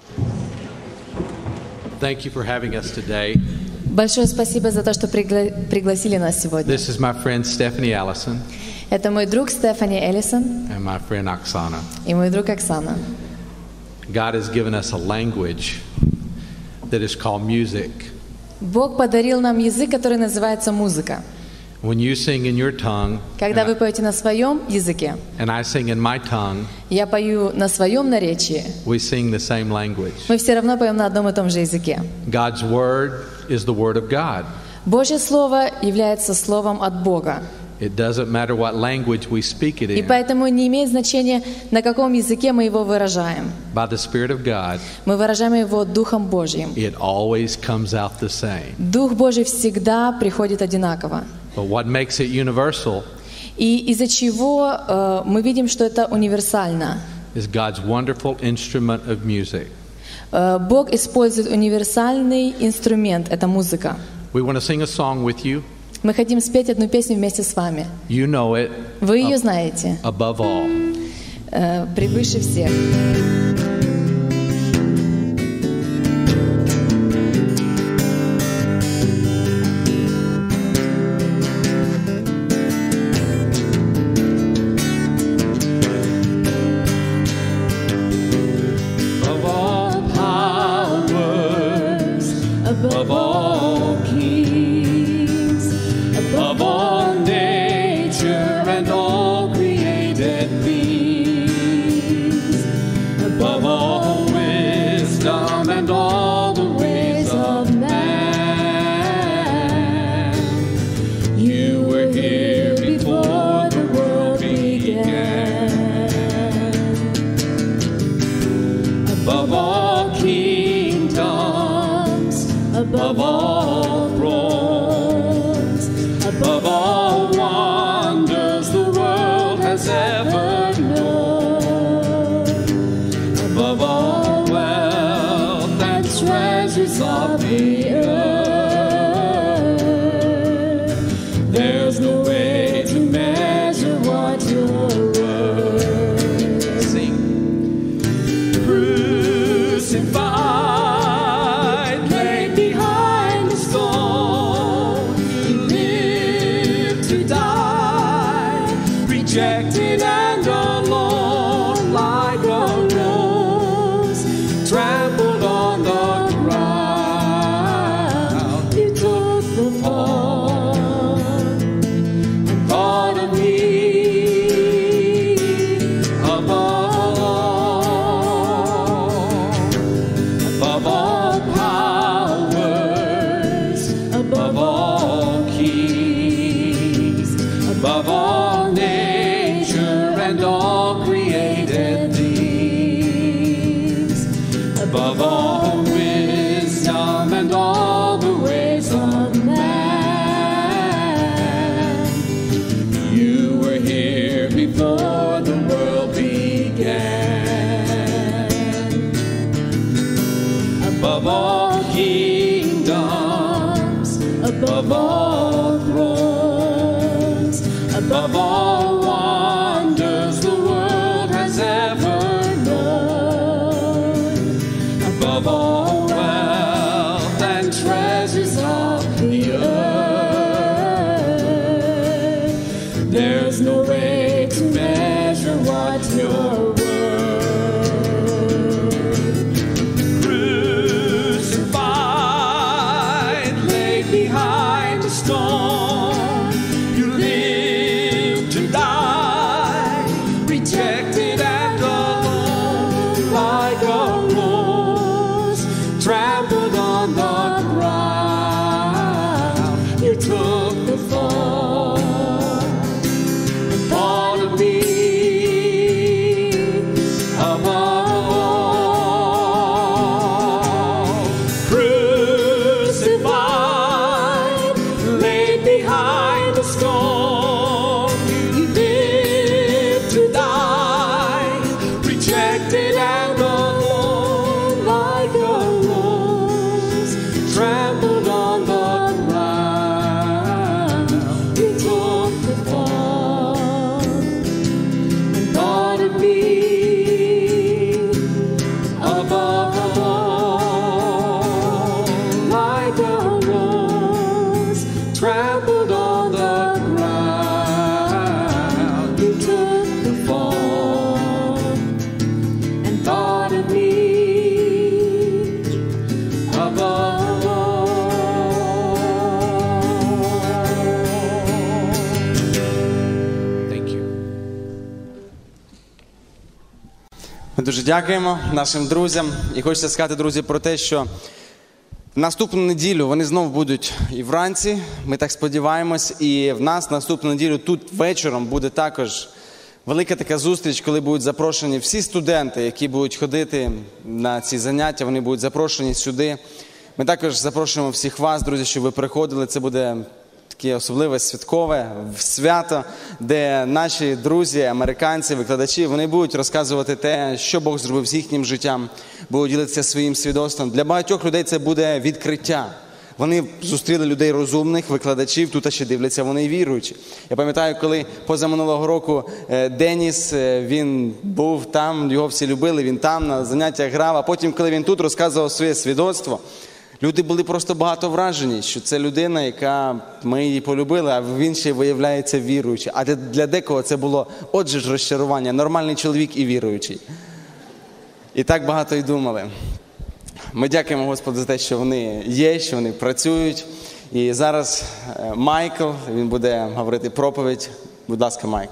Thank you for having us today. Большое спасибо за то, что пригла- пригласили нас сегодня. This is my friend Stephanie Allison Это мой друг Стефани Эллисон and my friend Oksana. и мой друг Оксана. God has given us a language that is called music. Бог подарил нам язык, который называется музыка. When you sing in your tongue, Когда вы поете на своем языке, and I sing in my tongue, я пою на своем наречии, we sing the same language. мы все равно поем на одном и том же языке. God's word is the word of God. Божье Слово является Словом от Бога. It doesn't matter what language we speak it И in. поэтому не имеет значения, на каком языке мы его выражаем. By the Spirit of God, Мы выражаем его Духом Божьим. it always comes out the same. Дух Божий всегда приходит одинаково. But what makes it universal И из-за чего э, мы видим, что это универсально. is God's wonderful instrument of music. Э, Бог использует универсальный инструмент, это музыка. We want to sing a song with you. Мы хотим спеть одну песню вместе с вами. You know it Вы ее знаете, above all. э, превыше всех. Above all powers, above all kings, above all nature and all created beings, above all wisdom and all the ways of man. You were here before the world began. Above all kingdoms, above all thrones, above all wonders the world has ever known, above all wealth and treasures of the earth, there's no way to measure what you're worth. Sing. Crucified, laid behind the stone, He lived to die, rejected and alone, like a rose trampled on the ground. You took the fall and thought of me above all. Above all powers, above all kings, above all nature and all created things, above all wisdom and all the ways of man. You were here before the world began. Above all kingdoms, above all thrones, above all wonders the world has ever known, above all wealth and treasures of the earth, there's no way to measure what you're worth. Crucified, laid behind the stone, you lived to die, rejected and alone, like a rose trampled on the ground. You took the fall and thought of me above all. Crucified, laid дуже дякуємо нашим друзям. І хочеться сказати, друзі, про те, що наступну неділю вони знову будуть і вранці, ми так сподіваємось, і в нас наступну неділю тут вечором буде також велика така зустріч, коли будуть запрошені всі студенти, які будуть ходити на ці заняття, вони будуть запрошені сюди. Ми також запрошуємо всіх вас, друзі, щоб ви приходили. Це буде таке особливе святкове свято, де наші друзі, американці, викладачі, вони будуть розказувати те, що Бог зробив з їхнім життям, будуть ділитися своїм свідоцтвом. Для багатьох людей це буде відкриття. Вони зустріли людей розумних, викладачів, тут ще дивляться, вони віруючі. Я пам'ятаю, коли позаминулого року Деніс, він був там, його всі любили, він там на заняттях грав, а потім, коли він тут розказував своє свідоцтво, люди були просто багато вражені, що це людина, яка, ми її полюбили, а він ще виявляється віруючий. А для декого це було, отже ж, розчарування, нормальний чоловік і віруючий. І так багато й думали. Ми дякуємо Господу за те, що вони є, що вони працюють. І зараз Майкл, він буде говорити проповідь. Будь ласка, Майкл.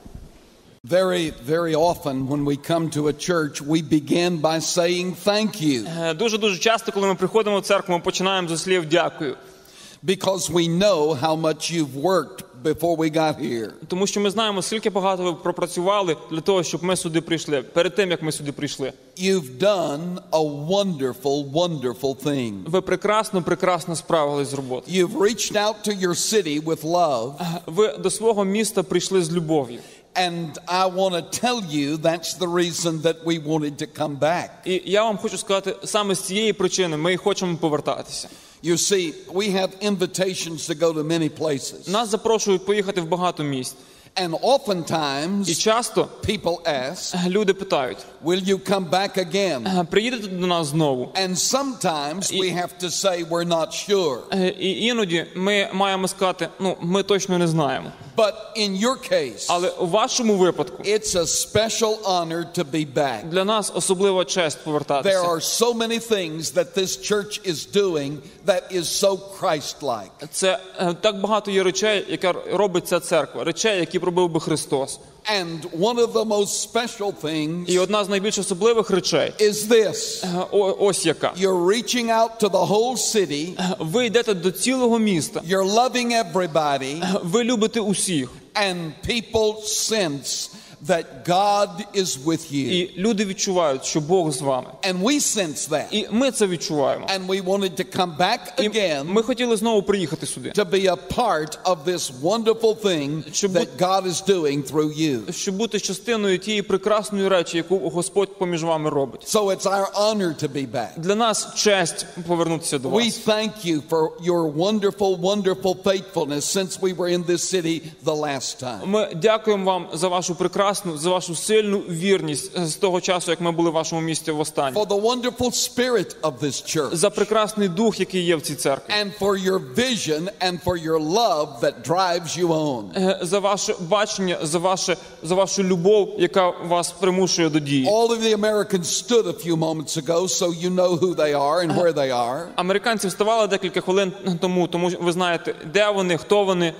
Very, very often when we come to a church, we begin by saying thank you. Дуже-дуже часто, коли ми приходимо в церкву, ми починаємо зі слів «дякую». Because we know how much you've worked before we got here. Тому що ми знаємо, скільки багато ви пропрацювали для того, щоб ми сюди прийшли, перед тим, як ми сюди прийшли. You've done a wonderful, wonderful thing. Ви прекрасно, прекрасно справились з роботою. You've reached out to your city with love. Ви до свого міста прийшли з любов'ю. And I want to tell you that's the reason that we wanted to come back. І я вам хочу сказати, саме з цієї причини ми і хочемо повертатися. You see, we have invitations to go to many places. Нас запрошують поїхати в багато місць. And oftentimes І часто people ask, люди питають: will you come back again? Приїдете до нас знову? And sometimes we have to say we're not sure. І іноді ми маємо сказати, ну, ми точно не знаємо. But in your case, Але у вашому випадку it's a special honor to be back. для нас особлива честь There повертатися. are so many things that this church is doing that is so Christ-like. Це е, так багато є речей, яка робить ця церква, речей, які б робив би Христос. And one of the most special things І одна з найбільш особливих речей is this. е, о- ось яка. You're reaching out to the whole city. Ви йдете до цілого міста, You're loving everybody. ви любите усіх, And people sense that God is with you. і люди відчувають, що Бог з вами. And we sense that. І ми це відчуваємо. And we wanted to come back І again ми хотіли знову приїхати сюди, to be a part of this wonderful thing that God is doing through you. щоб бути частиною тієї прекрасної речі, яку Господь поміж вами робить. So it's our honor to be back. Для нас честь повернутися до We вас. thank you for your wonderful, wonderful faithfulness since we were in this city the last time. Ми дякуємо вам за вашу прекрасну, за вашу сильну вірність з того часу, як ми були в вашому місті востаннє. For the wonderful spirit of this church. За прекрасний дух, який є в цій церкві. And for your vision and for your love that drives you on. Е, За ваше бачення, за ваше, за вашу любов, яка вас примушує до дії. All of the Americans stood a few moments ago, so you know who they are and where they are. Американці вставали декілька хвилин тому, тому ви знаєте, де вони, хто вони.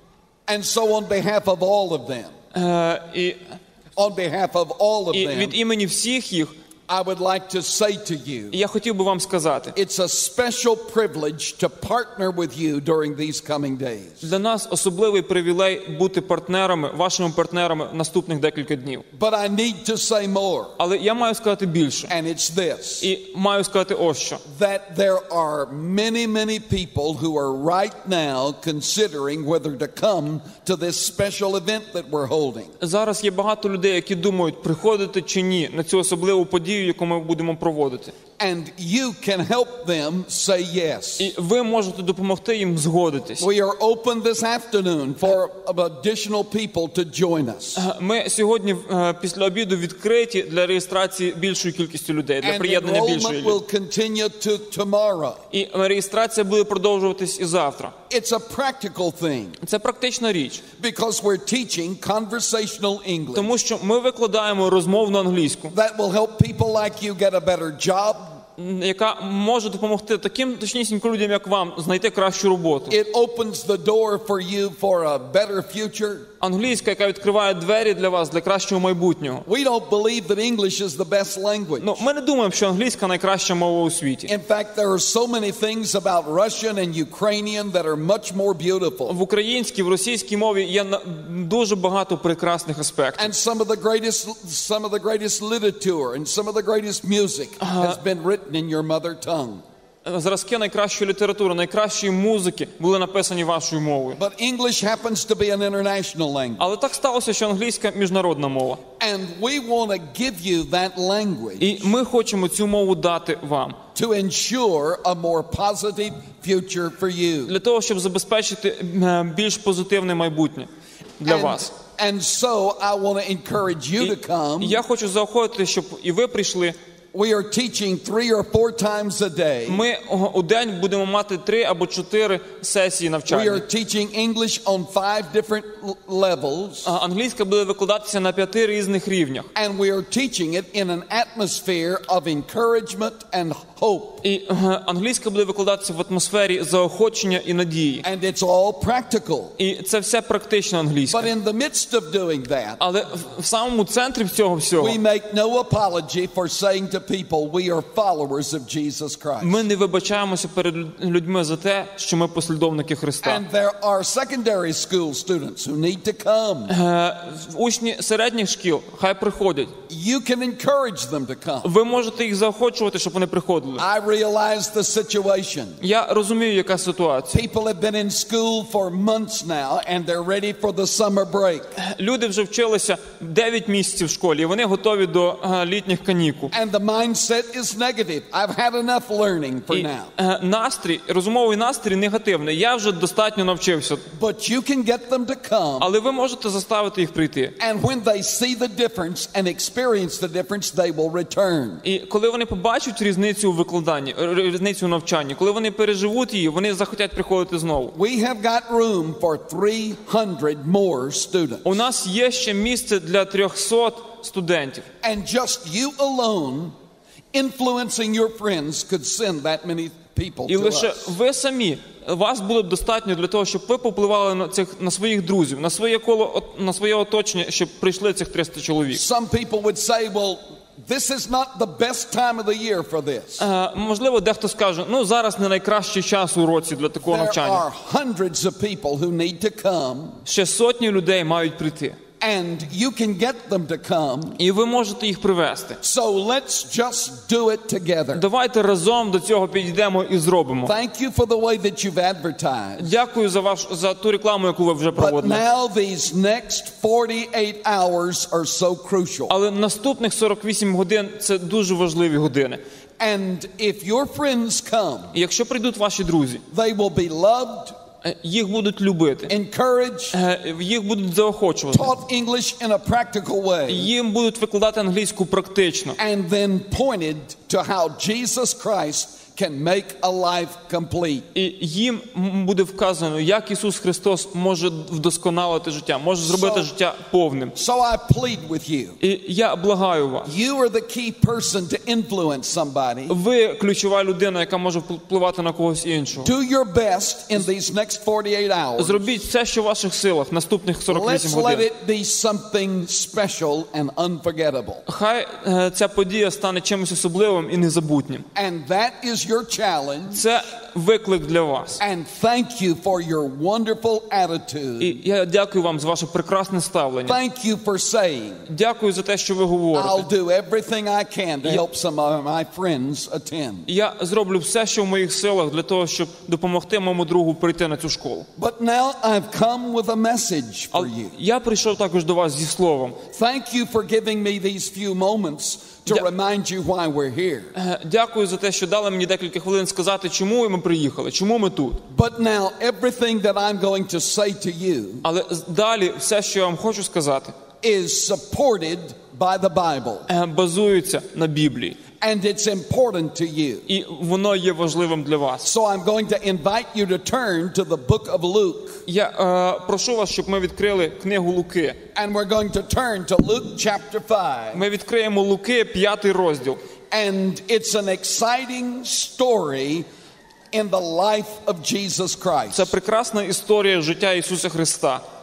And so on behalf of all of them, Е, І, on behalf of all of і від them, імені всіх їх I would like to say to you, я хотів би вам сказати, it's a special privilege to partner with you during these coming days. для нас особливий привілей бути партнерами, вашими партнерами наступних декілька днів. But I need to say more, Але я маю сказати більше. and it's this, І маю сказати ось що. that there are many, many people who are right now considering whether to come to this special event that we're holding. Зараз є багато людей, які думають, приходити чи ні на цю особливу подію, яку ми будемо проводити. And you can help them say yes. І ви можете допомогти їм згодитись. We are open this afternoon for additional people to join us. Ми сьогодні е, після обіду відкриті для реєстрації більшої кількості людей, для And приєднання більшої enrollment людей. will continue to tomorrow. І реєстрація буде продовжуватись і завтра. It's a practical thing Це практична річ, because we're teaching conversational English тому що ми викладаємо розмовну англійську, that will help people like you get a better job. яка може допомогти таким точнісінько людям, як вам, знайти кращу роботу. It opens the door for you for a better future. англійська, яка відкриває двері для вас, для кращого майбутнього. We don't believe that English is the best language. Ну, ми не думаємо, що англійська найкраща мова у світі. In fact, there are so many things about Russian and Ukrainian that are much more beautiful. В українській, в російській мові є на- дуже багато прекрасних аспектів. And some of the greatest some of the greatest literature and some of the greatest music has been written in your mother tongue. Зразки найкращої літератури, найкращої музики були написані вашою мовою. But English happens to be an international language. Але так сталося, що англійська міжнародна мова. And we want to give you that language І ми хочемо цю мову дати вам. to ensure a more positive future for you. Для того, щоб забезпечити е, більш позитивне майбутнє для And, вас. and so I want to encourage you І to come. я хочу заохотити, щоб і ви прийшли. We are teaching three or four times a day. Ми у день будемо мати три або чотири сесії We навчання. are teaching English on five different l- levels. А англійська буде викладатися на п'яти різних рівнях. And we are teaching it in an atmosphere of encouragement and hope. І е, англійська буде викладатися в атмосфері заохочення і надії. And it's all practical. І це все практично But англійська. in the midst of doing that, Але в, в самому центрі цього всього we make no apology for saying to people we are followers of Jesus Christ. ми не вибачаємося перед людьми за те, що ми послідовники Христа. And there are secondary school students who need to come. Е, Учні середніх шкіл хай приходять. You can encourage them to come. Ви можете їх заохочувати, щоб вони приходили. I realize the situation. Я розумію, яка ситуація. People have been in school for months now and they're ready for the summer break. Люди вже вчилися дев'ять місяців в школі, і вони готові до е, літніх канікул. And the mindset is negative. I've had enough learning for І now. е, настрій, розумовий настрій негативний. Я вже достатньо навчився. But you can get them to come. Але ви можете заставити їх прийти. And when they see the difference and experience the difference, they will return. І коли вони побачать різницю у викладанні, р- різницю у навчанні, коли вони переживуть її, вони захотять приходити знову. We have got room for three hundred more students. У нас є ще місце для трьохсот студентів. And just you alone, influencing your friends, could send that many people І to лише us. ви самі, вас було б достатньо для того, щоб ви попливали на цих на своїх друзів, на своє коло, от- на своє оточення, щоб прийшли цих триста чоловік. Some people would say, well, this is not the best time of the year for this. Е, можливо, дехто скаже, ну зараз не найкращий час у році для такого There навчання. are hundreds of people who need to come, Ще сотні людей мають прийти. and you can get them to come. І ви можете їх привести. So let's just do it together. Давайте разом до цього підійдемо і зробимо. Thank you for the way that you've advertised. Дякую за ваш за ту рекламу, яку ви вже But проводили. now these next forty-eight hours are so crucial. Але наступних сорок вісім годин це дуже важливі години. And if your friends come, І якщо прийдуть ваші друзі, they will be loved, е, їх будуть любити, encouraged, е, їх будуть заохочувати, taught English in a practical way, їм будуть викладати англійську практично. and then pointed to how Jesus Christ can make a life complete. І їм м, буде вказано, як Ісус Христос може вдосконалити життя, може зробити So- життя повним. So I plead with you. І я благаю вас. You are the key person to influence somebody. Ви ключова людина, яка може впливати на когось іншого. Do your best in these next forty-eight hours. Зробіть все, що в ваших силах, наступних сорок вісім Let's let годин. it be something special and unforgettable. Хай е, ця подія стане чимось особливим і незабутнім. And that is your challenge. Це виклик для вас. And thank you for your wonderful attitude. І я дякую вам за ваше прекрасне ставлення. Thank you for saying, Дякую за те, що ви I'll говорите. do everything I can to help some of my friends attend. Я зроблю все, що в моїх силах, для того, щоб допомогти моєму другу прийти на цю школу. But now I've come with a message for Але you. я прийшов також до вас зі словом. Thank you for giving me these few moments to Yeah. remind you why we're here. Е, Дякую за те, що дали мені декілька хвилин сказати, чому ми приїхали, чому ми тут. But now everything that I'm going to say to you Але з- далі все, що я вам хочу сказати, is supported by the Bible. е, базується на Біблії. And it's important to you. І воно є важливим для вас. So I'm going to invite you to turn to the book of Luke. Я е, прошу вас, щоб ми відкрили книгу Луки. And we're going to turn to Luke chapter five. Ми відкриємо Луки, п'ятий розділ. And it's an exciting story in the life of Jesus Christ. Це прекрасна історія життя Ісуса Христа.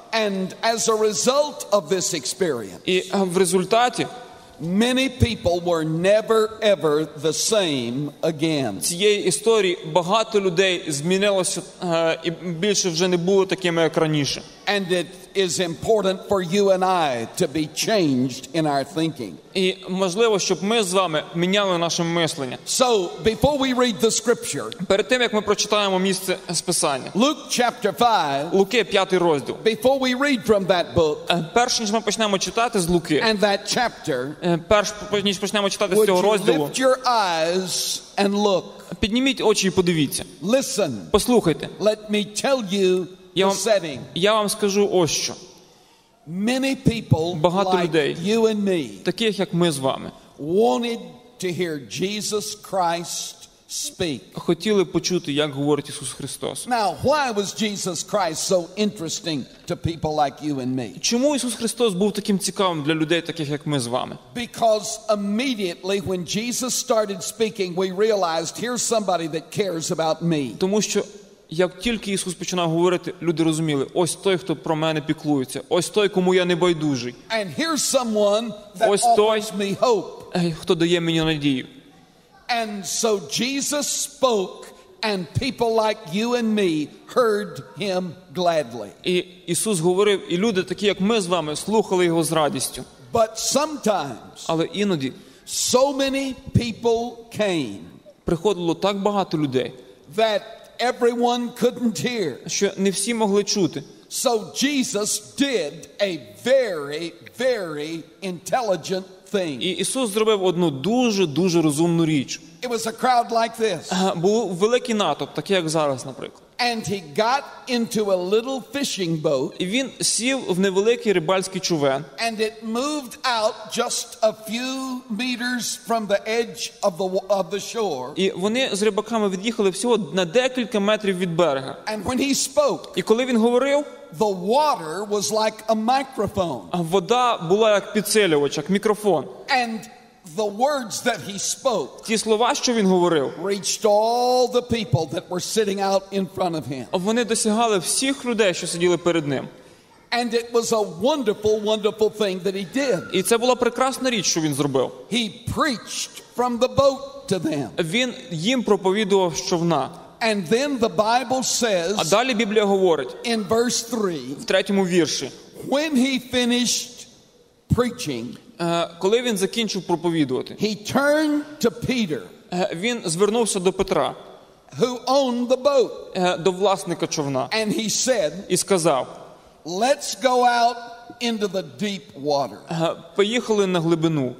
And as a result of this experience, І е, в результаті many people were never ever the same again. цієї історії багато людей змінилося е, і більше вже не було такими, як раніше. And it is important for you and I to be changed in our thinking. І можливо, щоб ми з вами міняли наше мислення. So, before we read the scripture, Перед тим, як ми прочитаємо місце з Писання, Luke chapter five, Луки, п'ятий розділ. before we read from that book Е, Перш ніж ми почнемо читати з Луки, and that chapter, е, перш ніж почнемо читати з would цього you розділу, lift your eyes and look? підніміть очі і подивіться. Listen, Послухайте. let me tell you Я the вам, setting. я вам скажу ось що. Many people Багато like людей. you and me Таких, як ми з вами, wanted to hear Jesus Christ speak. хотіли почути, як говорить Ісус Христос. Now, why was Jesus Christ so interesting to people like you and me? Чому Ісус Христос був таким цікавим для людей, таких, як ми з вами? Because immediately when Jesus started speaking, we realized here's somebody that cares about me. Тому що, як тільки Ісус починав говорити, люди розуміли, ось той, хто про мене піклується, ось той, кому я не байдужий, And here's someone that Ось той. offers me hope. е, хто дає мені надію. And so Jesus spoke, and people like you and me heard him gladly. І Ісус говорив, і люди, такі, як ми з вами, слухали Його з радістю. But sometimes Але іноді so many people came приходило так багато людей, that everyone couldn't hear. що не всі могли чути. So Jesus did a very, very intelligent thing. І Ісус зробив одну дуже-дуже розумну річ. It was a crowd like this. Е, Був великий натовп, такий, як зараз, наприклад. And he got into a little fishing boat, І він сів в невеликий рибальський човен, and it moved out just a few meters from the edge of the of the shore. і вони з рибаками від'їхали всього на декілька метрів від берега. And when he spoke, І коли він говорив, the water was like a microphone. а вода була як підсилювач, як мікрофон. And the words that he spoke Ті слова, що він говорив, reached all the people that were sitting out in front of him. вони досягали всіх людей, що сиділи перед ним. And it was a wonderful, wonderful thing that he did. І це була прекрасна річ, що він зробив. He preached from the boat to them. Він їм проповідував з човна. And then the Bible А says далі Біблія говорить in verse three, в третьому вірші, when he finished preaching, е, коли він закінчив проповідувати, he turned to Peter, е, він звернувся до Петра, who owned the boat, е, до власника човна, and he said, і сказав, let's go out into the deep water. е, поїхали на глибину.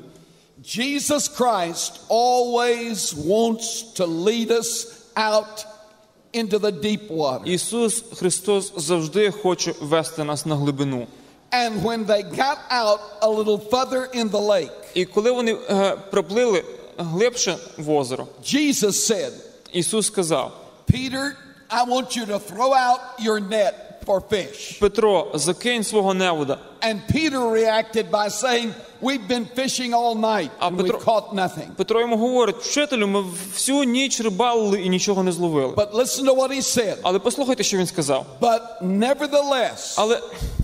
Jesus Christ always wants to lead us out into the deep water. Ісус Христос завжди хоче вести нас на глибину. And when they got out a little further in the lake, І коли вони е, проплили глибше в озеро, Jesus said, Ісус сказав, Peter, I want you to throw out your net for fish. Петро, закинь свого невода. And Peter reacted by saying, we've been fishing all night А and Петро, we've caught nothing. Петро йому говорить, вчителю, ми всю ніч рибалили і нічого не зловили. But listen to what he said. Але послухайте, що він сказав. But nevertheless, Але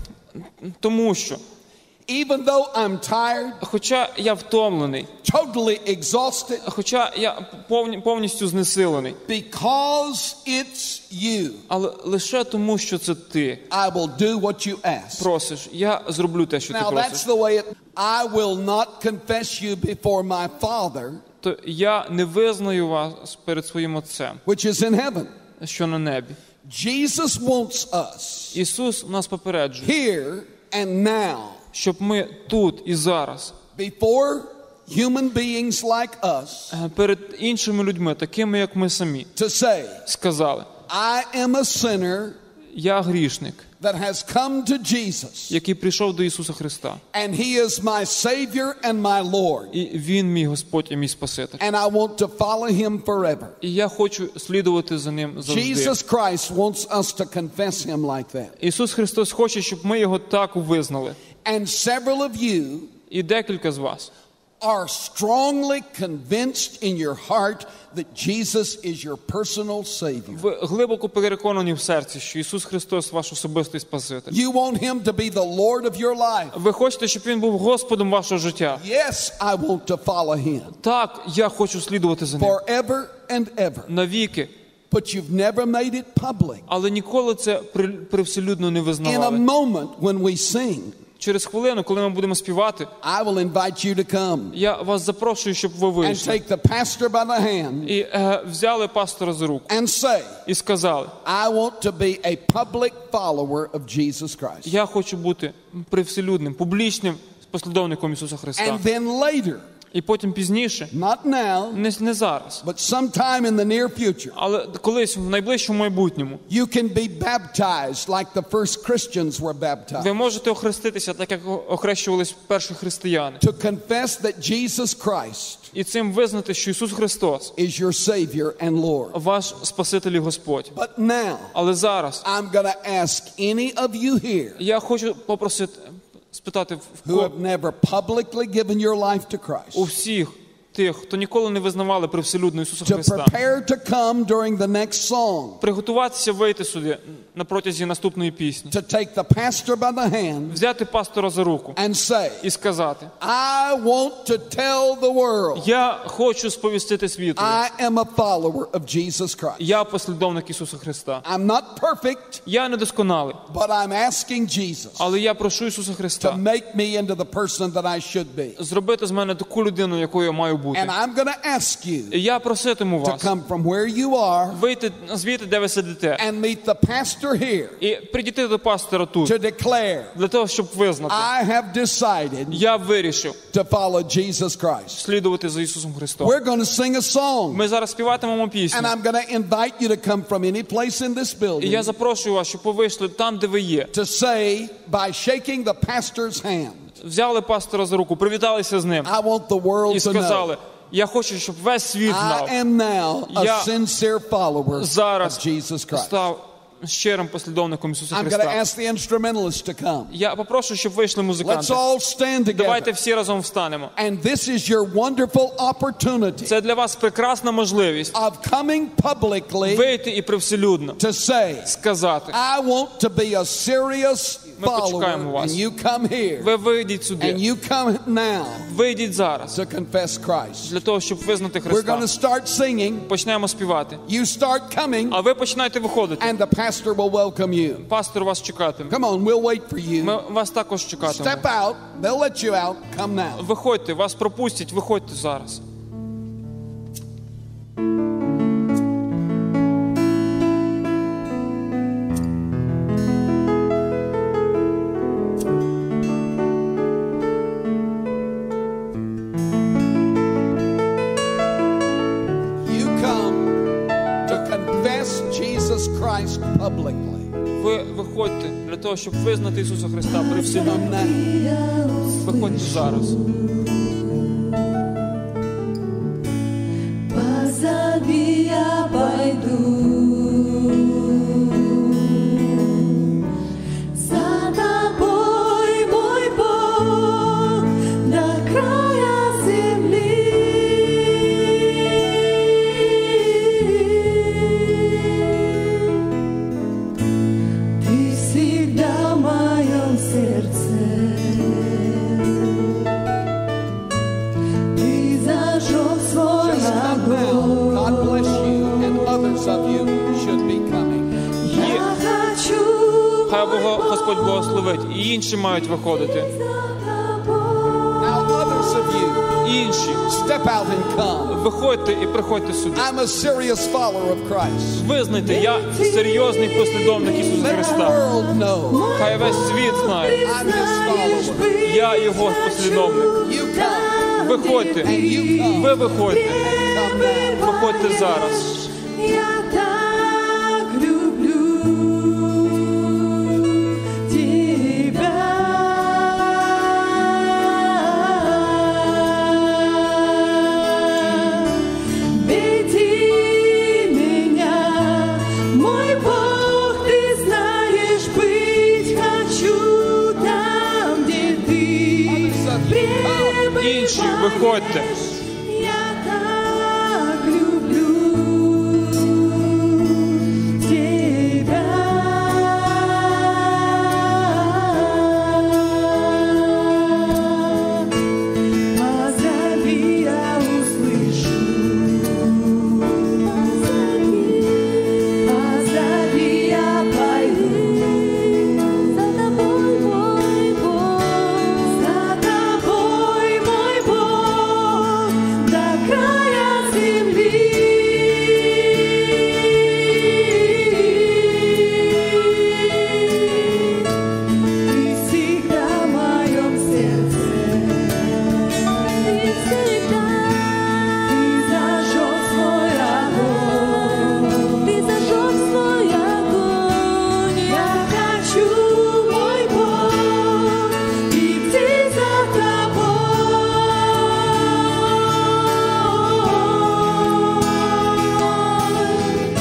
тому що, even though I'm tired, хоча я втомлений, totally exhausted, хоча я повні- повністю знесилений, because it's you, але лише тому, що це ти I will do what you ask. просиш, я зроблю те, що ти Now that's просиш. the way it, I will not confess you before my Father, То я не визнаю вас перед своїм Отцем, which is in heaven. що на небі. Jesus wants us Ісус нас попереджує, here and now, щоб ми тут і зараз before human beings like us, е, перед іншими людьми, такими як ми самі, to say, сказали, I am a sinner я грішник, that has come to Jesus, який прийшов до Ісуса Христа. and He is my Savior and my Lord, І Він мій Господь і мій Спаситель. and I want to follow Him forever. І я хочу слідувати за Ним завжди. Jesus Christ wants us to confess Him like that. Ісус Христос хоче, щоб ми Його так визнали. And several of you І декілька з вас are strongly convinced in your heart that Jesus is your personal Savior. Ви глибоко переконані в серці, що Ісус Христос ваш особистий Спаситель. You want Him to be the Lord of your life. Ви хочете, щоб Він був Господом вашого життя. Yes, I want to follow Him Так, я хочу слідувати за Ним. forever and ever. Навіки. But you've never made it public. Але ніколи це при- привселюдно не In a визнавали. moment when we sing, Через хвилину, коли ми будемо співати, I will invite you to come я вас запрошую, щоб ви and вийшли. take the pastor by the hand І е, взяли пастора за руку and say, і сказали, I want to be a public follower of Jesus Christ. я хочу бути привселюдним, публічним послідовником Ісуса Христа. And then later, І потім пізніше, not now, не, не зараз, but sometime in the near future, але колись в найближчому майбутньому, you can be baptized like the first Christians were baptized. ви можете охреститися, так як охрещувались перші християни. To confess that Jesus Christ І цим визнати, що Ісус Христос is your Savior and Lord. ваш Спаситель і Господь. But now, Але зараз I'm going to ask any of you here я хочу попросити, спитати в who ко- have never publicly given your life to у Christ всіх тих, хто ніколи не визнавали привселюдно Ісуса to Христа, prepare to come during the next song, приготуватися вийти сюди на протязі наступної пісні, to take the pastor by the hand взяти пастора за руку and say, і сказати, I want to tell the world я хочу сповістити світу, I am a follower of Jesus Christ. я послідовник Ісуса Христа. I'm not perfect, Я недосконалий, but I'm asking Jesus але я прошу Ісуса to Христа make me into the person that I should be. зробити з мене таку людину, якою я маю бути. And I'm going to ask you І я проситиму to вас come from where you are вийти звідти, де ви сидите, and meet the pastor here і прийти до пастора тут, to declare, для того, щоб визнати, I have decided я вирішив to follow Jesus Christ. слідувати за Ісусом Христом. We're going to sing a song, Ми зараз співатимемо пісню. and I'm going to invite you to come from any place in this І building я запрошую вас, щоб ви вийшли там, де ви є. to say, by shaking the pastor's hand, Взяли пастора за руку, привіталися з ним I want the world і to know сказали, я хочу, щоб весь світ I знав, am now a Я sincere follower зараз of Jesus Christ. став щирим послідовником Ісуса I'm going to Христа. ask the instrumentalists to come. Я попрошу, щоб вийшли Let's музиканти. all stand Давайте together. всі разом встанемо. And this is your wonderful opportunity Це для вас прекрасна можливість of coming publicly вийти і привселюдно to say, сказати, I want to be a serious Ми почекаємо follower, вас. and you come here, ви вийдіть and сюди, you come now вийдіть зараз, to confess Christ. для того, щоб визнати We're going Христа. to start singing. Почнемо співати. You start coming, А ви починайте виходити. and the pastor will welcome you. Пастор вас чекатиме. Come on, we'll wait for you. Ми вас також чекатимемо. Step out. They'll let you out. Come now. Виходьте, вас пропустять, виходьте зараз. You come to confess Jesus Christ publicly. Ви виходьте для того, щоб визнати Ісуса Христа привселюдно. Come now. Виходьте зараз. Позови, я пойду. За тобой, мой Бог, до края земли. Ты всегда в моем сердце. Ты зажег свой Just come now. God bless you, and others of you should be coming. Я хочу Хай Бога Господь благословить. І інші мають виходити. Now others of you, Інші. step out and come. Виходьте і приходьте сюди. I'm a serious follower of Christ. Визнайте, я серйозний послідовник Ісуса Let the Христа. world know Хай весь світ знає. I'm His follower. Я Його послідовник. You come. Виходьте. And you come. Ви виходьте. Come now. Виходьте зараз. Я так люблю тебя. Веди меня, мой Бог, ты знаешь, быть хочу там, где ты Інші, пребываешь. Приходьте. Я так люблю тебя. Позови, я услышу. Позови, я пойду. За тобой, мой Бог. За тобой, мой Бог, до края земли. Ты всегда в моем сердце. Ты всегда. Ты зажег свой огонь. Ты зажег свой огонь. Я хочу, мой Бог, идти за тобой.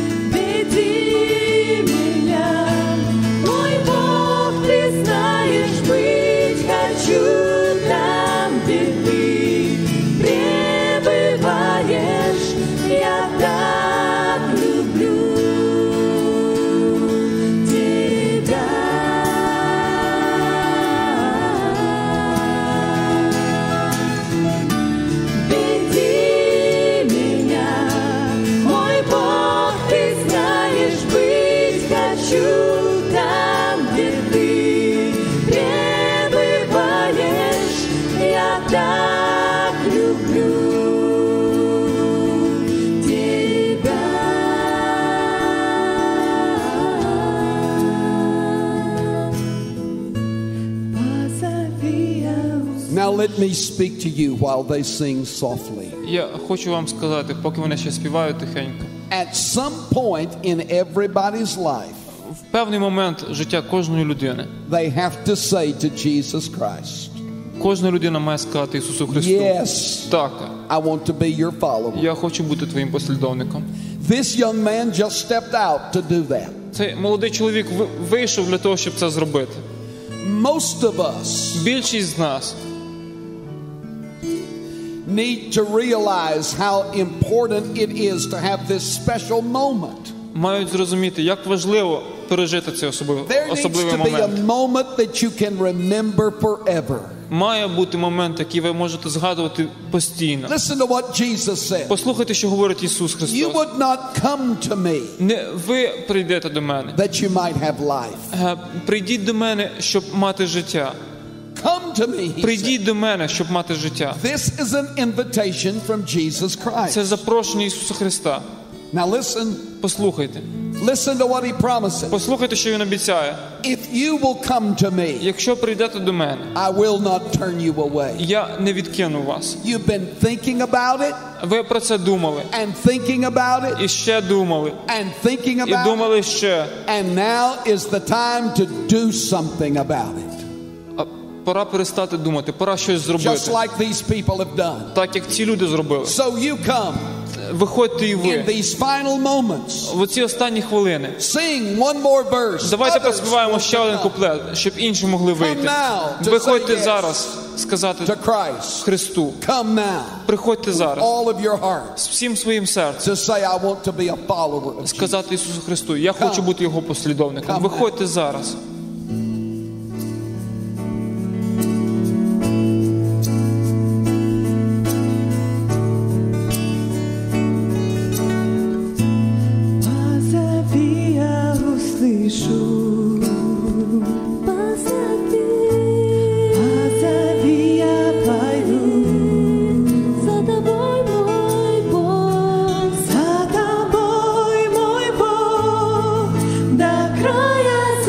Веди меня, мой Бог, ты знаешь, быть хочу там, где ты пребываешь. Я так люблю тебя. Веди меня, мой Бог, ты знаешь, быть хочу там, где ты пребываешь. Я так люблю тебя. Позови, я услышу. Now let me speak to you while they sing softly. Я хочу вам сказати, поки вони ще співають тихенько. At some point in everybody's life, В певний момент життя кожної людини, they have to say to Jesus Christ, кожна людина має сказати Ісусу Христу: yes, так, I want to be your follower. я хочу бути твоїм послідовником. This young man just stepped out to do that. Цей молодий чоловік ви- вийшов для того, щоб це зробити. Most of us Більшість з нас need to realize how important it is to have this special moment. мають зрозуміти, як важливо пережити цей особливий, There needs особливий to be a момент. moment that you can remember forever. Має бути момент, який ви можете згадувати постійно. Listen to what Jesus said. Послухайте, що говорить Ісус You Христос. would not come to me Не ви прийдете до мене. that you might have life. Е, Прийдіть до мене, щоб мати життя. Come to me, he said. Прийдіть до мене, щоб мати життя. This is an invitation from Jesus Christ. Це запрошення Ісуса Христа. Now listen, Послухайте. listen to what he promises. Послухайте, що Він обіцяє. If you will come to me, Якщо прийдете до мене, I will not turn you away. я не відкину вас. You've been thinking about it Ви про це думали. and thinking about it І ще думали. and thinking І about it. думали ще. And now is the time to do something about it. А пора перестати думати, пора щось Just зробити. like these people have done. Так, як ці люди зробили. So you come Виходьте і in ви. these final moments. В оці останні хвилини. Sing one more verse. Давайте Others проспіваємо will ще один come куплет, щоб інші могли вийти. now to Виходьте say yes зараз сказати to Christ. Христу. Come now, Приходьте зараз all of your heart, з всім своїм серцем. to say, I want to be a follower of Jesus. Сказати Ісусу Христу: я хочу бути Його послідовником. Come Виходьте зараз. Позови, я услышу. Позови, позови, я пойду. За тобой, мой Бог, за тобой, мой Бог, до края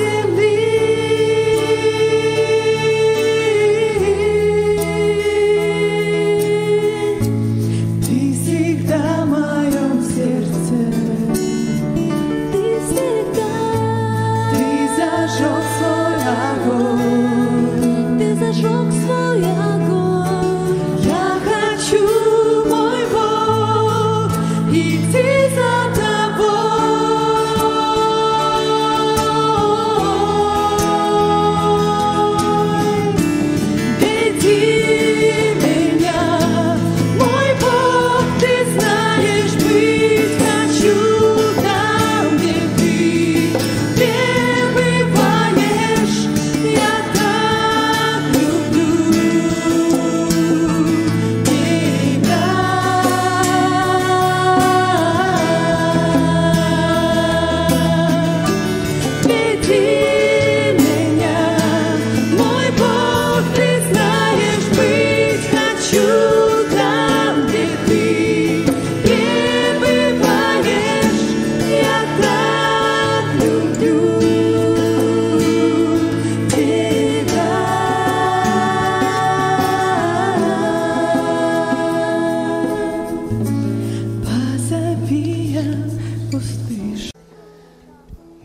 земли. Ты всегда в моем сердце. Ты всегда, ты зажег свой огонь, ты зажег свой огонь. Я хочу, мой Бог, идти за тобой. Веди меня,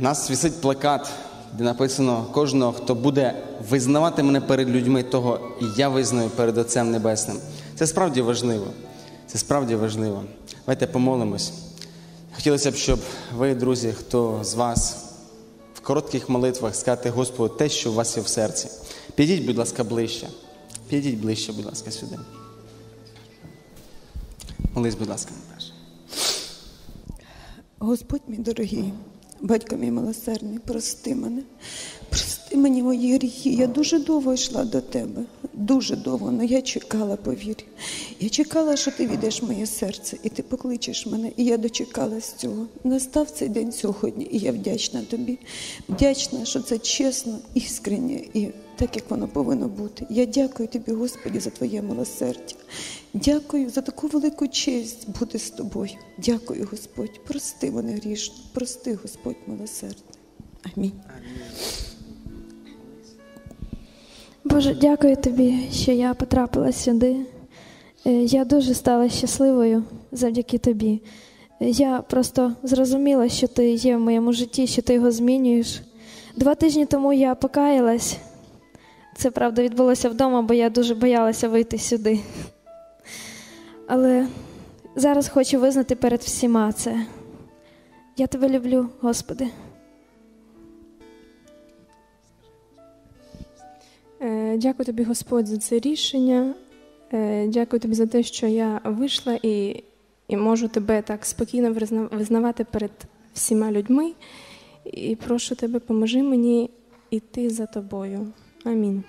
нас висить плакат, де написано: кожного, хто буде визнавати мене перед людьми, того і я визнаю перед Отцем Небесним. Це справді важливо. Це справді важливо. Давайте помолимось. Хотілося б, щоб ви, друзі, хто з вас в коротких молитвах сказати Господу те, що у вас є в серці. Підіть, будь ласка, ближче. Підіть ближче, будь ласка, сюди. Молись, будь ласка, Наташа. Господь мій дорогий, батько мій милосердний, прости мене. Прости мені мої гріхи. Я дуже довго йшла до тебе. Дуже довго, але я чекала, повір. Я чекала, що ти війдеш в моє серце, і ти покличеш мене. І я дочекалась цього. Настав цей день сьогодні, і я вдячна тобі. Вдячна, що це чесно, іскренне, і так, як воно повинно бути. Я дякую тобі, Господи, за твоє милосердя. Дякую за таку велику честь бути з тобою. Дякую, Господь. Прости мене грішно. Прости, Господь милосердний. Амінь. Боже, дякую тобі, що я потрапила сюди. Е, Я дуже стала щасливою завдяки тобі. Е, Я просто зрозуміла, що ти є в моєму житті, що ти його змінюєш. Два тижні тому я покаялась. Це, правда, відбулося вдома, бо я дуже боялася вийти сюди. Але зараз хочу визнати перед всіма це. Я тебе люблю, Господи. Е, Дякую тобі, Господь, за це рішення. Е, Дякую тобі за те, що я вийшла і, і можу тебе так спокійно визна- визнавати перед всіма людьми. І прошу тебе, поможи мені йти за тобою. Амінь.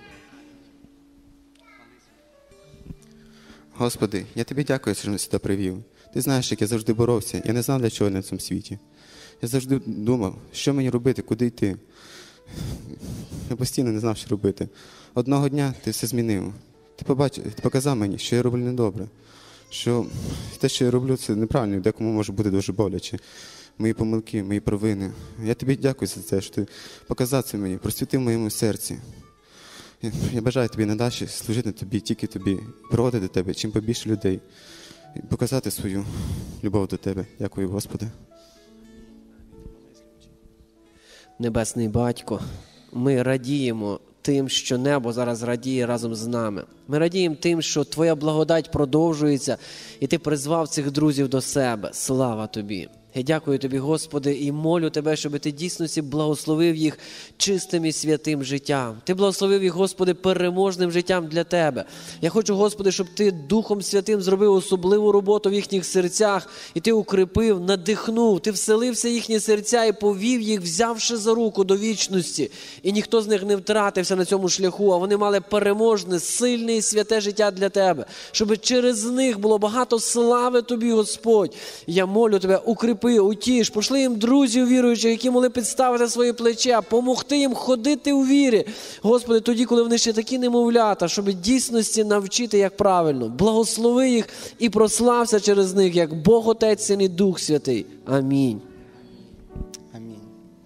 Господи, я тобі дякую, що мене сюди привів. Ти знаєш, як я завжди боровся. Я не знав, для чого я на цьому світі. Я завжди думав, що мені робити, куди йти. Я постійно не знав, що робити. Одного дня ти все змінив. Ти побачив, ти показав мені, що я роблю недобре. Що те, що я роблю, це неправильно, декому може бути дуже боляче. Мої помилки, мої провини. Я тобі дякую за це, що ти показав це мені, просвітив в моєму серці. Я, я бажаю тобі надалі служити тобі, тільки тобі, проводити тебе, чим побільше людей. І показати свою любов до тебе. Дякую, Господи. Небесний Батько, ми радіємо тим, що небо зараз радіє разом з нами. Ми радіємо тим, що Твоя благодать продовжується, і Ти призвав цих друзів до себе. Слава Тобі! Я дякую Тобі, Господи, і молю Тебе, щоб Ти дійсності благословив їх чистим і святим життям. Ти благословив їх, Господи, переможним життям для Тебе. Я хочу, Господи, щоб Ти Духом Святим зробив особливу роботу в їхніх серцях, і Ти укріпив, надихнув, Ти вселився в їхні серця і повів їх, взявши за руку до вічності. І ніхто з них не втратився на цьому шляху, а вони мали переможне, сильне і святе життя для Тебе. Щоб через них було багато слави Тобі, Господь. Я молю Тебе, укріпи, утіш, пошли їм друзів віруючих, які могли підставити свої плеча, помогти їм ходити у вірі. Господи, тоді, коли вони ще такі немовлята, щоб дійсності навчити, як правильно. Благослови їх і прослався через них, як Бог Отець, Син і Дух Святий. Амінь. Амінь.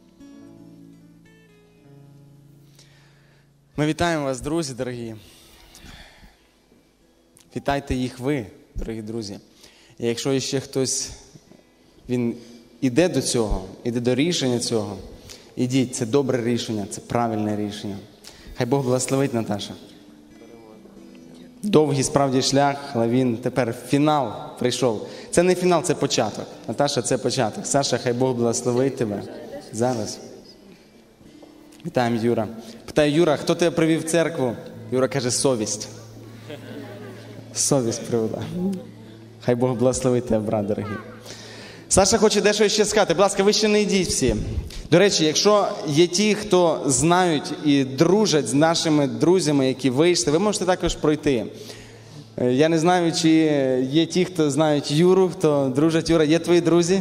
Ми вітаємо вас, друзі, дорогі. Вітайте їх ви, дорогі друзі. І якщо ще хтось, він іде до цього, іде до рішення цього, ідіть, це добре рішення, це правильне рішення. Хай Бог благословить, Наташа. Довгий справді шлях, але він тепер фінал прийшов. Це не фінал, це початок. Наташа, це початок. Саша, хай Бог благословить тебе. Зараз. Вітаємо Юра. Питаю, Юра, хто тебе привів в церкву? Юра каже, совість. Совість привела. Хай Бог благословить тебе, брат дорогий. Саша хоче дещо ще сказати. Будь ласка, ви ще не йдіть всі. До речі, якщо є ті, хто знають і дружать з нашими друзями, які вийшли, ви можете також пройти. Я не знаю, чи є ті, хто знають Юру, хто дружать. Юра, є твої друзі?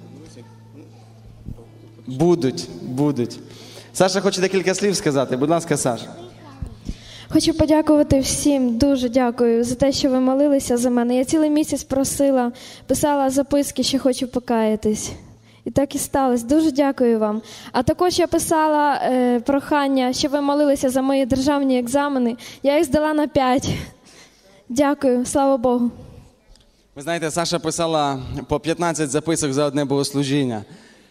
Будуть, будуть. Саша хоче декілька слів сказати. Будь ласка, Саша. Хочу подякувати всім, дуже дякую за те, що ви молилися за мене. Я цілий місяць просила, писала записки, що хочу покаятись. І так і сталося. Дуже дякую вам. А також я писала е, прохання, щоб ви молилися за мої державні екзамени. Я їх здала на п'ять. Дякую, слава Богу. Ви знаєте, Саша писала по п'ятнадцять записок за одне богослужіння.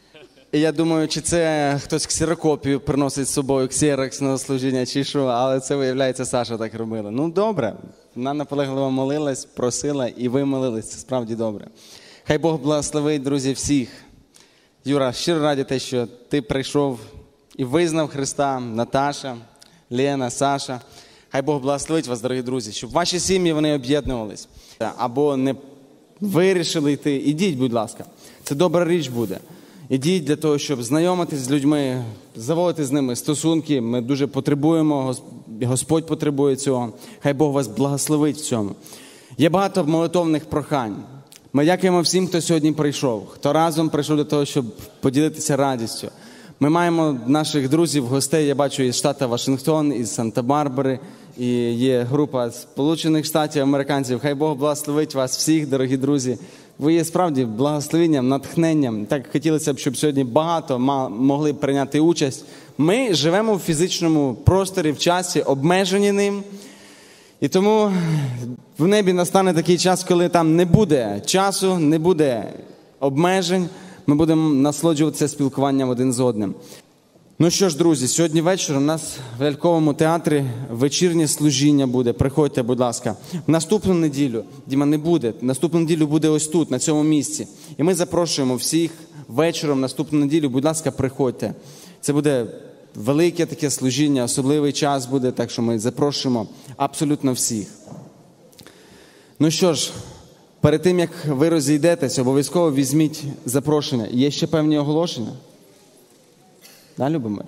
І я думаю, чи це хтось ксерокопію приносить з собою, ксерокс на служіння, чи що, але це, виявляється, Саша так робила. Ну, добре, вона наполегливо молилась, просила, і ви молились, це справді добре. Хай Бог благословить, друзі, всіх. Юра, щиро раді те, що ти прийшов і визнав Христа, Наташа, Лена, Саша. Хай Бог благословить вас, дорогі друзі, щоб ваші сім'ї, вони об'єднувались. Або не вирішили йти, ідіть, будь ласка. Це добра річ буде. Ідіть для того, щоб знайомитись з людьми, заводити з ними стосунки. Ми дуже потребуємо, Господь потребує цього. Хай Бог вас благословить в цьому. Є багато молитовних прохань. Ми дякуємо всім, хто сьогодні прийшов, хто разом прийшов для того, щоб поділитися радістю. Ми маємо наших друзів, гостей, я бачу, із штату Вашингтон, із Санта-Барбари, і є група Сполучених Штатів, американців. Хай Бог благословить вас всіх, дорогі друзі. Ви є справді благословенням, натхненням. Так хотілося б, щоб сьогодні багато могли прийняти участь. Ми живемо в фізичному просторі, в часі, обмежені ним. І тому в небі настане такий час, коли там не буде часу, не буде обмежень. Ми будемо насолоджуватися спілкуванням один з одним. Ну що ж, друзі, сьогодні ввечері у нас в Ляльковому театрі вечірнє служіння буде. Приходьте, будь ласка. В наступну неділю, Діма, не буде. Наступну неділю буде ось тут, на цьому місці. І ми запрошуємо всіх вечором наступну неділю, будь ласка, приходьте. Це буде велике таке служіння, особливий час буде, так що ми запрошуємо абсолютно всіх. Ну що ж, перед тим, як ви розійдетесь, обов'язково візьміть запрошення. Є ще певні оголошення? Да, Любомир?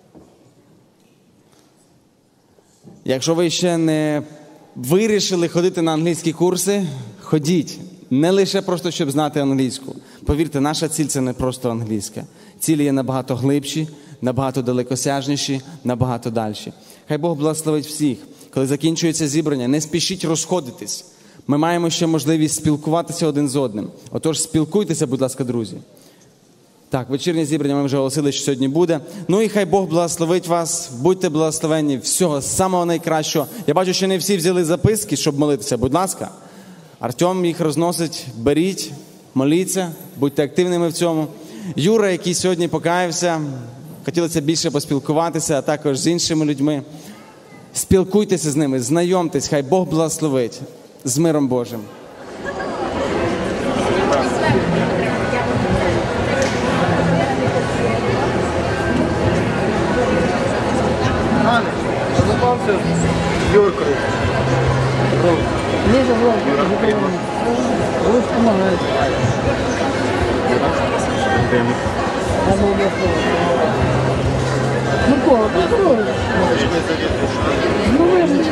Якщо ви ще не вирішили ходити на англійські курси, ходіть. Не лише просто, щоб знати англійську. Повірте, наша ціль – це не просто англійська. Цілі є набагато глибші, набагато далекосяжніші, набагато дальші. Хай Бог благословить всіх. Коли закінчується зібрання, не спішіть розходитись. Ми маємо ще можливість спілкуватися один з одним. Отож, спілкуйтеся, будь ласка, друзі. Так, вечірнє зібрання ми вже оголосили, що сьогодні буде. Ну і хай Бог благословить вас. Будьте благословенні. Всього самого найкращого. Я бачу, що не всі взяли записки, щоб молитися. Будь ласка. Артем їх розносить. Беріть, моліться, будьте активними в цьому. Юра, який сьогодні покаявся, хотілося більше поспілкуватися, а також з іншими людьми. Спілкуйтеся з ними, знайомтесь, хай Бог благословить. З миром Божим. Знакомься з Юркою. Ниже громко. Русь помогает. Ну, кого? Ну, вы же...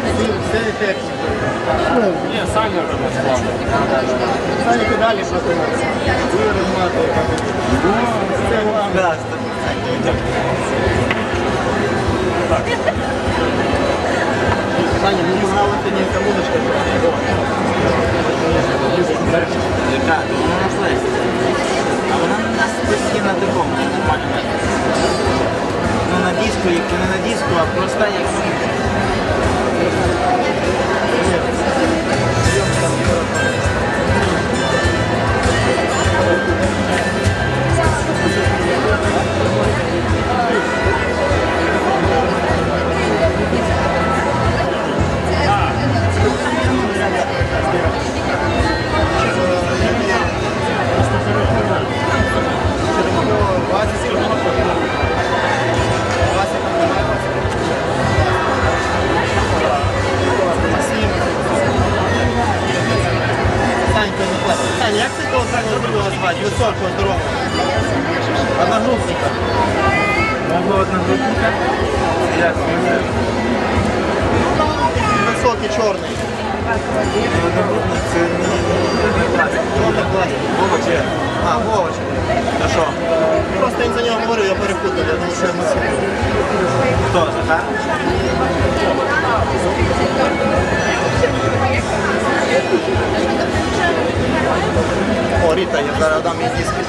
Ні, Саня робить. Саня педалі потримався. Ви розматуєте. Це вам. Так. Саня, мені грала сьогодні музичка. Яка? Вона нашлася. А вона на нас постійно такому. Ну на диску, як не на диску, а просто як... Саня, як це того Саня другого звати? Високого, здорового? Одногрупника. Мого одногрупника? Як? Високий, чорний. Одногрупник це не клас. Чорний клас. Вова чи? А, Вова чи. А що? Просто він за нього говорив, я перепутав, я думаю, що я Максим. Хто? Захар? О, Ріта, я зараз дам їй диски.